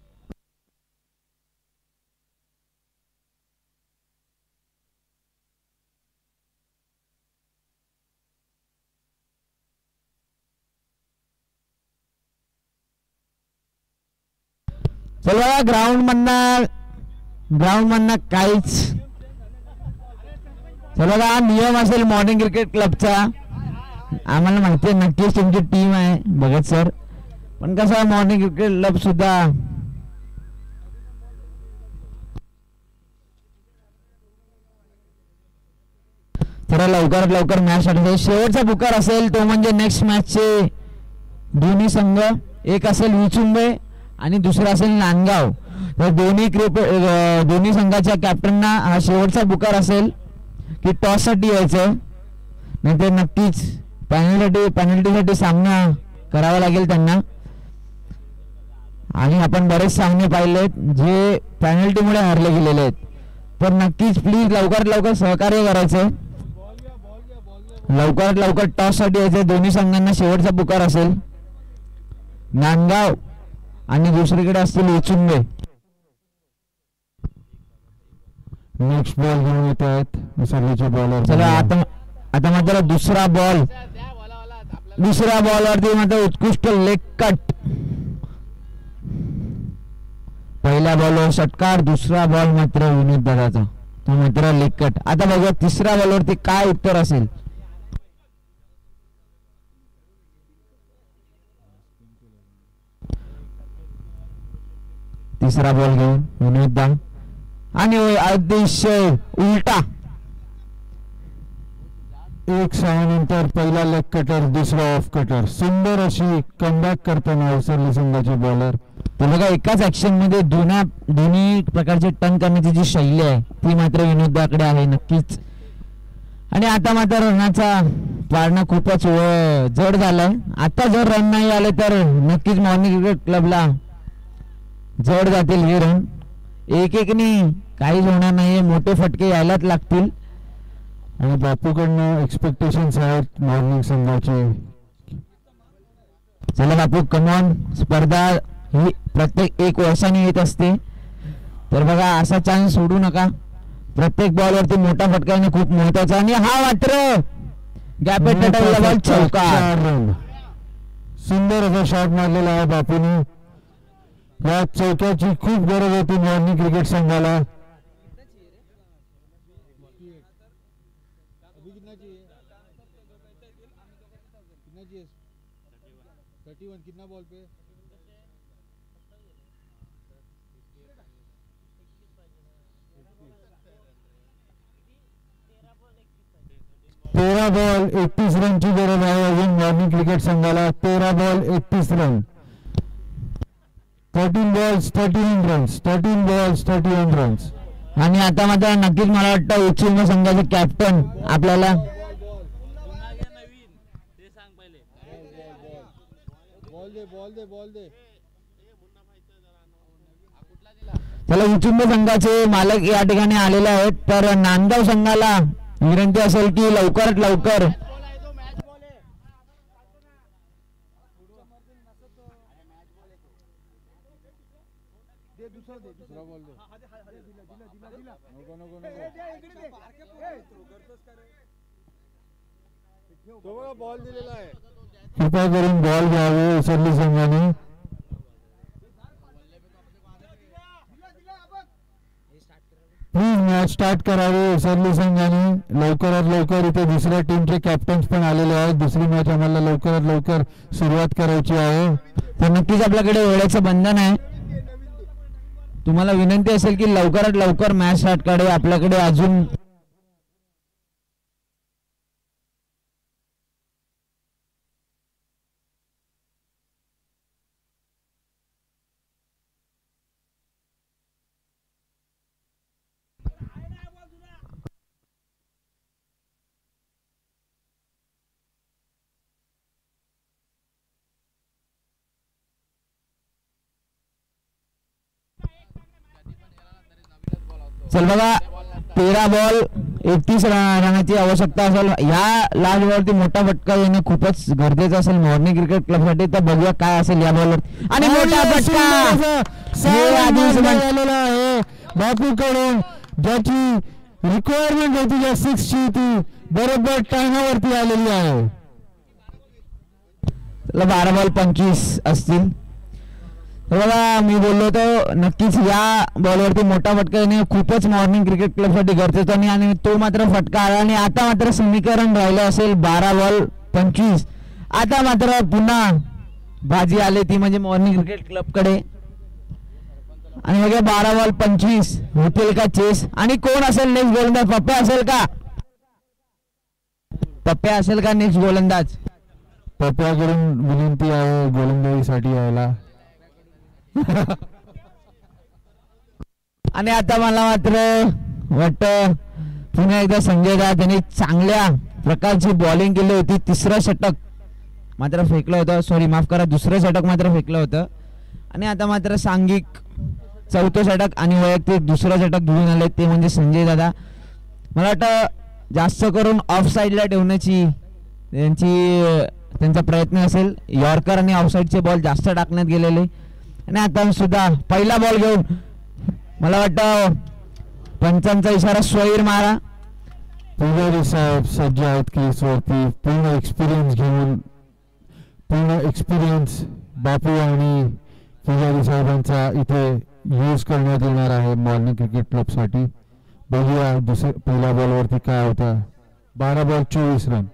चला ग्राउंड मधनं काहीच. चला हा नियम असेल मॉर्निंग क्रिकेट क्लबचा. आम्हाला माहिती आहे नक्कीच तुमची टीम आहे भगत सर, पण कसं मॉर्निंग क्रिकेट क्लब सुद्धा जरा लवकरात लवकर मॅच साठी शेवटचा पुकार असेल तो म्हणजे नेक्स्ट मॅचचे दोन्ही संघ. एक असेल विचुंबे आणि दुसरा असेल नांदगाव. तर दोन्ही संघाच्या कॅप्टनना हा शेवटचा पुकार असेल की टॉस साठी यायचं, नाही तर नक्कीच पेनल्टीसाठी सामना करावा लागेल त्यांना. आणि आपण बरेच सामने पाहिलेत जे पेनल्टीमुळे हारले गेलेले आहेत. तर नक्कीच प्लीज लवकरात लवकर सहकार्य करायचं. लवकरात लवकर टॉस साठी यायचं. दोन्ही संघांना शेवटचा पुकार असेल नांदगाव आणि दुसरीकडे असतील विचुंबे. नेक्स्ट बॉल घेऊन येत आहेत सर्वेचे बॉलर. चला आता मात्र दुसरा बॉलवरती मात्र उत्कृष्ट लेग कट. पहिल्या बॉलवर षटकार, दुसरा बॉल मात्र विनोद दादाचा तो मात्र लेग कट. आता बघूया तिसऱ्या बॉलवरती काय उत्तर असेल. तिसरा बॉल घेऊन विनोद दा आणि अतिशय उलटा. एक सामन्यानंतर पहिला लेग कटर, दुसरा ऑफ कटर. सुंदर अशी कमबॅक करताना उसरली संघाचे बॉलर. तर बघा एकाच ऍक्शन मध्ये दोन्ही प्रकारचे टर्न करण्याची जी शैली आहे ती मात्र विनोदाकडे आहे नक्कीच. आणि आता मात्र रनाचा पाळणा खूपच जड झालाय. आता जर रन नाही आले तर नक्कीच मॉर्निंग क्रिकेट क्लबला जड जातील हे रन. एकने काहीच होणार नाहीये, मोठे फटके यायलाच लागतील. आणि बापूकडनं एक्सपेक्टेशन्स आहेत मॉर्निंग संघाचे. चला बापू कमॉन, स्पर्धा ही प्रत्येक एक वर्षाने येत असते. तर बघा असा चान्स सोडू नका. प्रत्येक बॉलवरती मोठा फटका येणं खूप महत्वाचा. आणि हा मात्र गॅपेट चौकार. सुंदर असा शॉट मारलेला आहे बापूने. या चौक्याची खूप गरज होती मॉर्निंग क्रिकेट संघाला. कितना बॉल पे 13 बॉल 31 रनची गरज आहे अजून मॉर्निंग क्रिकेट संघाला. 13 ball 31 run. 13 balls 31 runs. 13 balls 31 runs. आणि आता मात्र नक्कीच मला वाटतं उच्चुंब संघाचे कॅप्टन आपल्याला चला उच्चुंब संघाचे मालक या ठिकाणी आलेले आहेत. तर नांदगाव संघाला विनंती असेल की लवकरात लवकर बॉल दिलेला आहे. कृपया करून बॉल घ्यावे उसरली संघाने. प्लीज मॅच स्टार्ट करावी उसरली संघाने. लवकरात लवकर इथे दुसऱ्या टीमचे कॅप्टन्स पण आलेले आहेत. दुसरी मॅच आम्हाला लवकरात लवकर सुरुवात करायची आहे. तर नक्कीच आपल्याकडे वेळेचं बंधन आहे. तुम्हाला विनंती असेल की लवकरात लवकर मॅच स्टार्ट करावी. आपल्याकडे अजून चल बघा 13 बॉल 31 रनाची आवश्यकता असेल. या लास्ट बॉलवरती मोठा फटका येणं खूपच गरजेचं असेल मॉर्निंग क्रिकेट क्लब साठी. तर बघूया काय असेल या बॉलवर. आणि मोठा फटका झालेला आहे बापू कडून. ज्याची रिक्वायरमेंट होती ज्या 6 ची ती बरोबर टाइमावरती आलेली आहे. 12 बॉल 25 असतील. बघा मी बोललो होतो नक्कीच या बॉलवरती मोठा फटका येणे खूपच मॉर्निंग क्रिकेट क्लब साठी गरजेचं नाही. आणि तो मात्र फटका आला. आणि आता मात्र समीकरण राहिलं असेल 12 बॉल 25. आता मात्र पुन्हा बाजी आली ती म्हणजे मॉर्निंग क्रिकेट क्लब कडे. आणि बघा 12 बॉल 25 होतील का चेस. आणि कोण असेल नेक्स्ट गोलंदाज. पप्प्या असेल का. पप्प्या असेल का नेक्स्ट गोलंदाज. पप्प्याकडून विनंती आहे गोलंदाजीसाठी यायला. आणि आता मला मात्र वाटतं पुन्हा एकदा संजय दा त्यांनी चांगल्या प्रकारची बॉलिंग केली होती. तिसरं षटक मात्र फेकलं होतं. सॉरी माफ करा दुसरं षटक मात्र फेकलं होतं. आणि आता मात्र सांघिक चौथं षटक आणि वैयक्तिक दुसरं षटक घेऊन आले ते म्हणजे संजय दादा. मला वाटतं जास्त करून ऑफ साईडला ठेवण्याची त्यांचा प्रयत्न असेल. यॉर्कर आणि ऑफ साईडचे बॉल जास्त टाकण्यात गेलेले. आणि आता सुद्धा पहिला बॉल घेऊन मला वाटतं पंचांचा इशारा स्वैर मारा. पुजारी साहेब सज्ज आहेत केसवरती. पूर्ण एक्सपिरियन्स बापू आणि पुजारी साहेबांचा इथे यूज करण्यात येणार आहे मॉर्निंग क्रिकेट क्लब साठी. बघूया पहिल्या बॉलवरती काय होता. 12 बॉल 24 रन.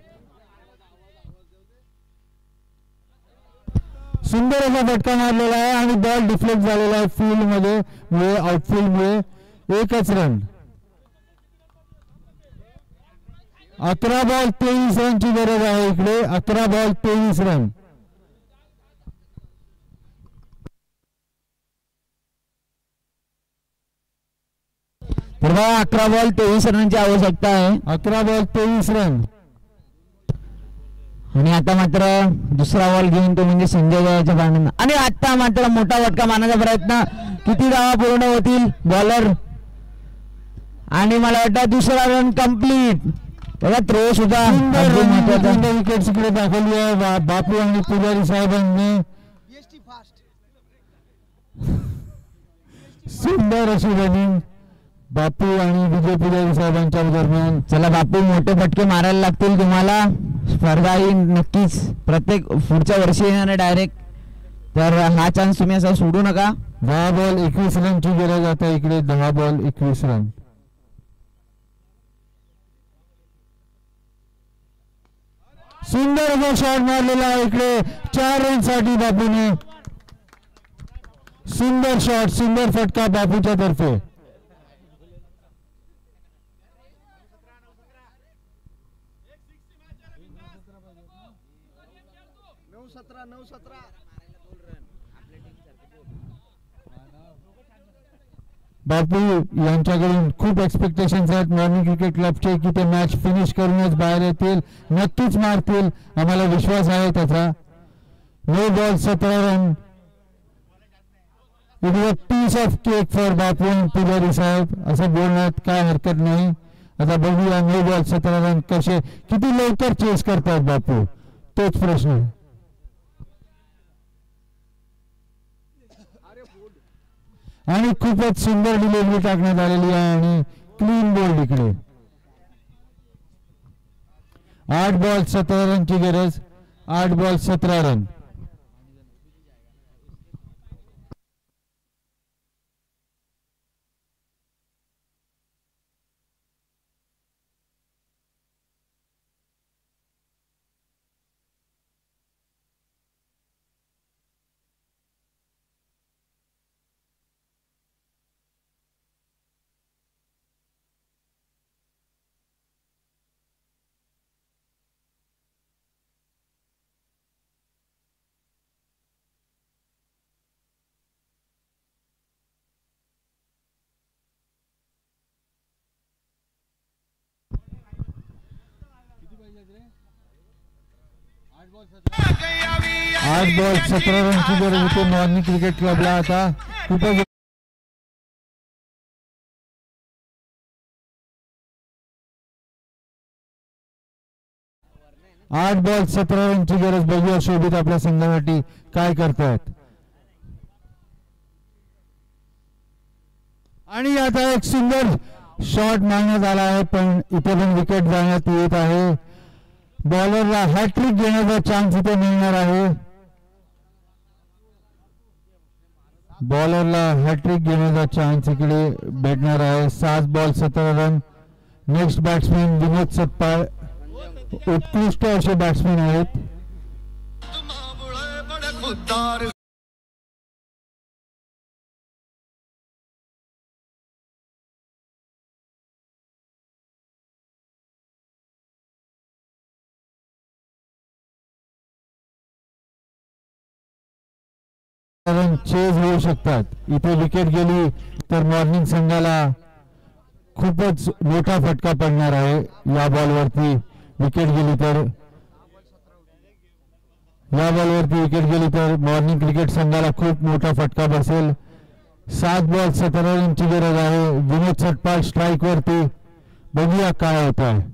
सुंदर असा फटका मारलेला आहे आणि बॉल डिफ्लेक्ट झालेला आहे फील्ड मध्ये आउटफील्ड मुळे. 1च रन. 11 बॉल 23 रनची गरज आहे इकडे. 11 बॉल 23 रन. तर 11 बॉल 23 रनांची आवश्यकता आहे. 11 बॉल 23 रन. आणि आता मात्र दुसरा बॉल घेऊन तो म्हणजे संजय दयाच्या पाण्यानं. आणि आता मात्र मोठा फटका मारण्याचा प्रयत्न. किती धावा पूर्ण होतील बॉलर. आणि मला वाटतं दुसरा रन कंप्लीट. बघा थ्रो सुद्धा विकेट इकडे दाखवली आहे बापू आणि पुजारी साहेबांनी. सुंदर अशी रनिंग बापू आणि विजय पुजारी साहेबांच्या दरम्यान. चला बापू मोठे फटके मारायला लागतील तुम्हाला. स्पर्धा ही नक्कीच प्रत्येक पुढच्या वर्षी येणार आहे डायरेक्ट. तर हा चान्स तुम्ही असा सोडू नका. 10 बॉल 21 रनची गरज आता इकडे. 10 बॉल 21 रन. सुंदर असा शॉट मारलेला आहे इकडे 4 रन साठी बापूने. सुंदर शॉट सुंदर फटका बापूच्या तर्फे. बापू यांच्याकडून खूप एक्सपेक्टेशन्स आहेत मॉर्निंग क्रिकेट क्लबचे की ते मॅच फिनिश करूनच बाहेर येतील. नक्कीच मारतील. आम्हाला विश्वास आहे त्याचा. 9 ball 17 run. It is a piece of cake for Bapu आणि पुजारी साहेब असं बोलण्यात काय हरकत नाही. आता बघूया 9 बॉल 17 रन कसे किती लवकर चेस करतात बापू तोच प्रश्न आहे. आणि खूपच सुंदर डिलिव्हरी टाकण्यात आलेली आहे आणि क्लीन बोल्ड इकडे. 8 बॉल 17 रनची गरज. 8 बॉल 17 रन. 8 बॉल 17 रनची गरज होती मॉर्निंग क्रिकेट क्लबला. आता खूपच 8 बॉल 17 रनची गरज. बघूया शोभित आपल्या संघासाठी काय करतायत. आणि आता एक सुंदर शॉट मारण्यात आला आहे पण इथे पण विकेट जाण्यात येत आहे. बॉलरला हॅट्रिक घेण्याचा चान्स इथे मिळणार आहे. बॉलरला हॅट्रिक घेण्याचा चान्स इकडे भेटणार आहे. 7 ball 17 run. Next batsman Vinod Satpal उत्कृष्ट असे बॅट्समॅन आहेत. चेज होऊ शकतात. इथे विकेट गेली तर मॉर्निंग संघाला खूपच मोठा फटका पडणार आहे. या बॉलवरती विकेट गेली तर मॉर्निंग क्रिकेट संघाला खूप मोठा फटका बसेल. 7 बॉल 17 रनची गरज आहे. विनोद सटपाल स्ट्राईक वरती. बघूया काय होत आहे.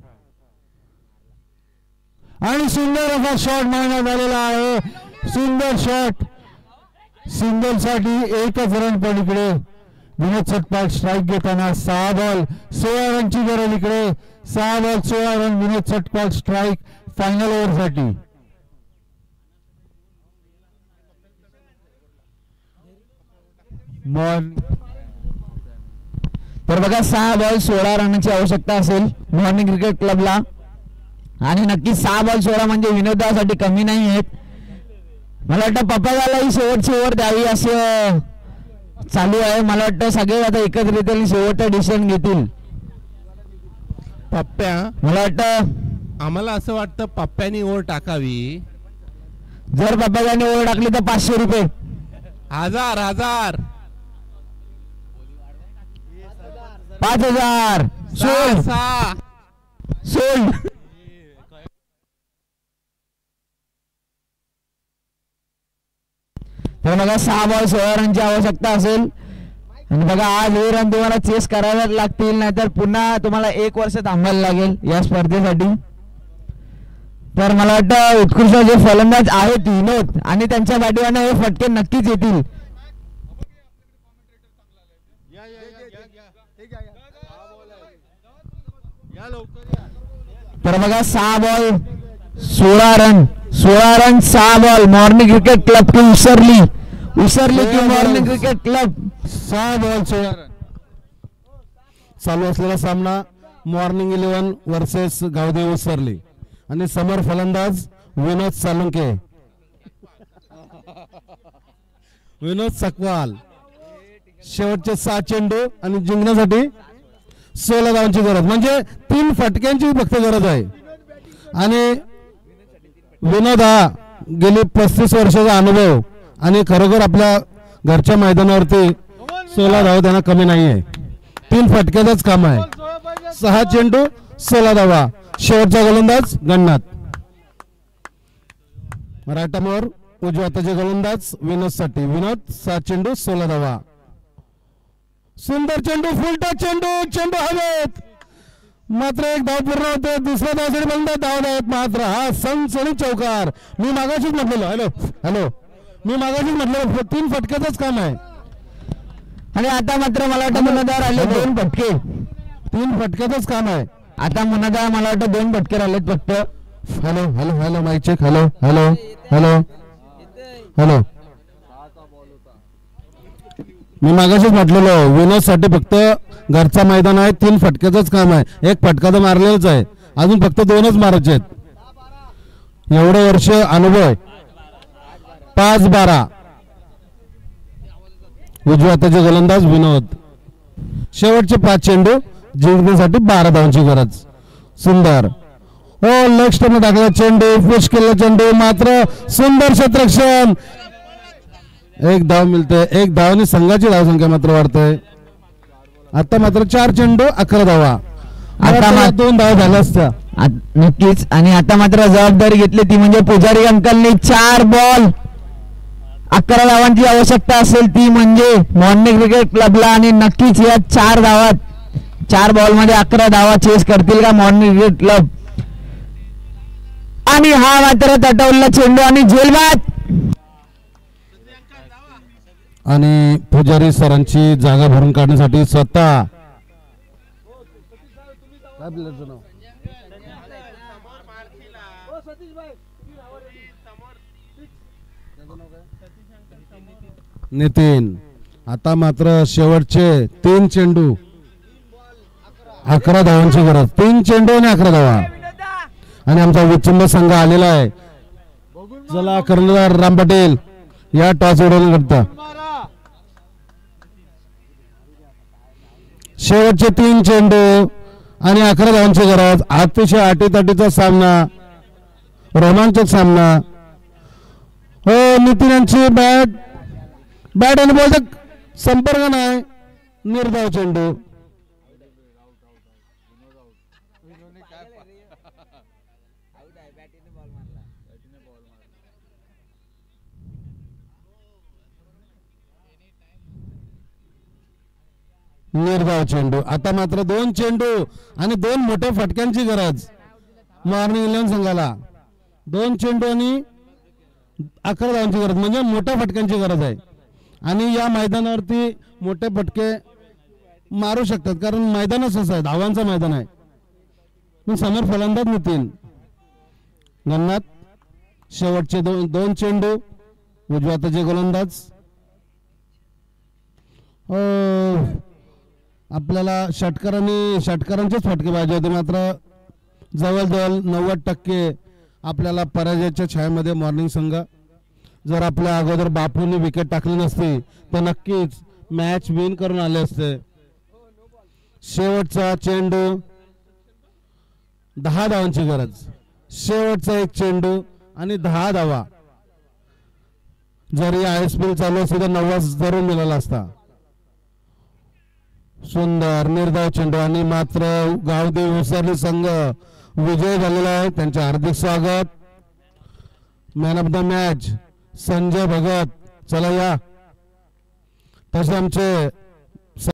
आणि सुंदर असा शॉट मारण्यात आलेला आहे. सुंदर शॉट. सिंगल साठी 1च रन पण इकडे विनोद सटपाल स्ट्राईक घेताना. 6 बॉल 16 रनची गरज इकडे. 6 ball 16 run. Vinod Satpal strike final over साठी. तर बघा 6 बॉल 16 रनची आवश्यकता असेल मॉर्निंग क्रिकेट क्लबला. आणि नक्की 6 बॉल 16 म्हणजे विनोदासाठी कमी नाही आहेत. मला वाटतं पप्पाला शेवटची ओव्हर द्यावी असं चालू आहे. मला वाटतं सगळे आता एकत्रित शेवटचं डिसिजन घेतील. पप्प्या मला वाटतं आम्हाला असं वाटतं पप्प्यानी ओव्हर टाकावी. जर पप्पाने ओव्हर टाकली तर 500 रुपये. 1000 5000 सोल्ड. तर बघा 6 बॉल 16 रनची आवश्यकता असेल. आणि बघा आज हे रन तुम्हाला चेस करायला लागतील नाहीतर पुन्हा तुम्हाला 1 वर्ष थांबायला लागेल या स्पर्धेसाठी. तर मला वाटतं उत्कृष्ट जे फलंदाज आहेत विनोद आणि त्यांच्या पाठीवाने हे फटके नक्कीच येतील. तर बघा 6 ball 16 run 6 ball. Morning cricket club की उसरली की morning cricket club. 6 ball 16 run. चालू असलेला सामना मॉर्निंग 11 वर्सेस गावदेव उसरली आणि समोर फलंदाज विनोद सालुंके. विनोद सकवाल. शेवटचे 6 चेंडू आणि जिंकण्यासाठी 16 धावांची गरज. म्हणजे 3 फटक्यांची फक्त गरज आहे. आणि विनोद हा गेली 35 वर्षाचा अनुभव आणि खरोखर आपल्या घरच्या मैदानावरती 16 धावा त्यांना कमी नाहीये. 3 फटक्याचंच काम आहे. 6 चेंडू 16 धावा. शेवटचा गोलंदाज गणनाथ. मराठामोर उजव्या हाताचे गोलंदाज विनोद साठी. विनोद 7 चेंडू 16 धावा. सुंदर चेंडू. फुलटा चेंडू हवेत. मात्र 1 धाव पूर्ण होते. दुसऱ्या धावासाठी बंद धाव आहेत. मात्र हा सनसनी चौकार. मी मागाशीच म्हटलेलो मी मागाशीच म्हटलेलो 3 फटक्याचंच काम आहे. आणि आता मात्र मला वाटतं मुनादार आले 2 फटके. 3 फटक्याचंच काम आहे. आता मुनादार मला वाटतं 2 फटके राहिलेत फक्त. Hello mike check. हॅलो मी मागाशीच म्हटलेलो विनोद साठी फक्त घरचा मैदान आहे. 3 फटक्याचंच काम आहे. 1 फटका तर मारलेलाच आहे. अजून फक्त 2च मारायचे आहेत. एवढे वर्ष अनुभव आहे. 5-12. उजव्या हाताचे गोलंदाज विनोद. शेवटचे 5 चेंडू जिंकण्यासाठी 12 धावांची गरज. सुंदर लेग स्टंप टाकला चेंडू. पुश केला चेंडू. मात्र सुंदर क्षेत्ररक्षण. 1 धाव मिळते. 1 धावाने संघाची धावसंख्या मात्र वाढते. आता मात्र 4 चेंडू 11 धावा. आता 2 धावा झाल्या असत्या. नक्कीच. आणि आता मात्र जबाबदारी घेतली ती म्हणजे पुजारी अंकलनी 4 बॉल 11 धावांची आवश्यकता असेल ती म्हणजे मॉर्निंग क्रिकेट क्लबला. आणि नक्कीच या 4 धावात 4 बॉल मध्ये 11 धावा चेस करतील का मॉर्निंग क्रिकेट क्लब. आणि हा मात्र तटवला चेंडू आणि झेलबाद. आणि पुजारी सरांची जागा भरून काढण्यासाठी स्वतः नितीन. आता मात्र शेवटचे 3 चेंडू 11 धावांची गरज. 3 चेंडू आणि 11 धावा. आणि आमचा विचंब संघ आलेला आहे. चला कर्णधार राम पटेल या टॉस उडवण्याकरता. शेवटचे 3 चेंडू आणि 11 धावांची गरज. अतिशय आटीतटीचा सामना, रोमांचक सामना. हो नितीन यांची बॅट आणि बॉलचा संपर्क नाही. निर्धाव चेंडू. निर्धाव चेंडू. आता मात्र 2 चेंडू आणि 2 मोठ्या फटक्यांची गरज मॉर्निंग 11 संघाला. 2 चेंडू आणि 11 धावांची गरज म्हणजे मोठ्या फटक्यांची गरज आहे. आणि या मैदानावरती मोठे फटके मारू शकतात कारण मैदानच असं आहे, धावांचं मैदान आहे. पण समोर फलंदाज नितीन गन्नात. शेवटचे 2 चेंडू उजव्या हाताचे गोलंदाज. आपल्याला षटकारांचेच फटके पाहिजे होते मात्र जवळजवळ 90% आपल्याला पराजयाच्या छायेमध्ये मॉर्निंग संघ. जर आपल्या अगोदर बापूंनी विकेट टाकली नसती तर नक्कीच मॅच विन करून आले असते. शेवटचा चेंडू 10 धावांची गरज. शेवटचा 1 चेंडू आणि 10 धावा. जरी ISPL चालू असते तर 90 जरूर मिळाला असता. सुंदर निर्धाव चेंडू आणि मात्र गावदेवी विसरली संघ विजय झालेला आहे. त्यांचे हार्दिक स्वागत. Man of the match Sanjay Bhagat. चला या. तसे आमचे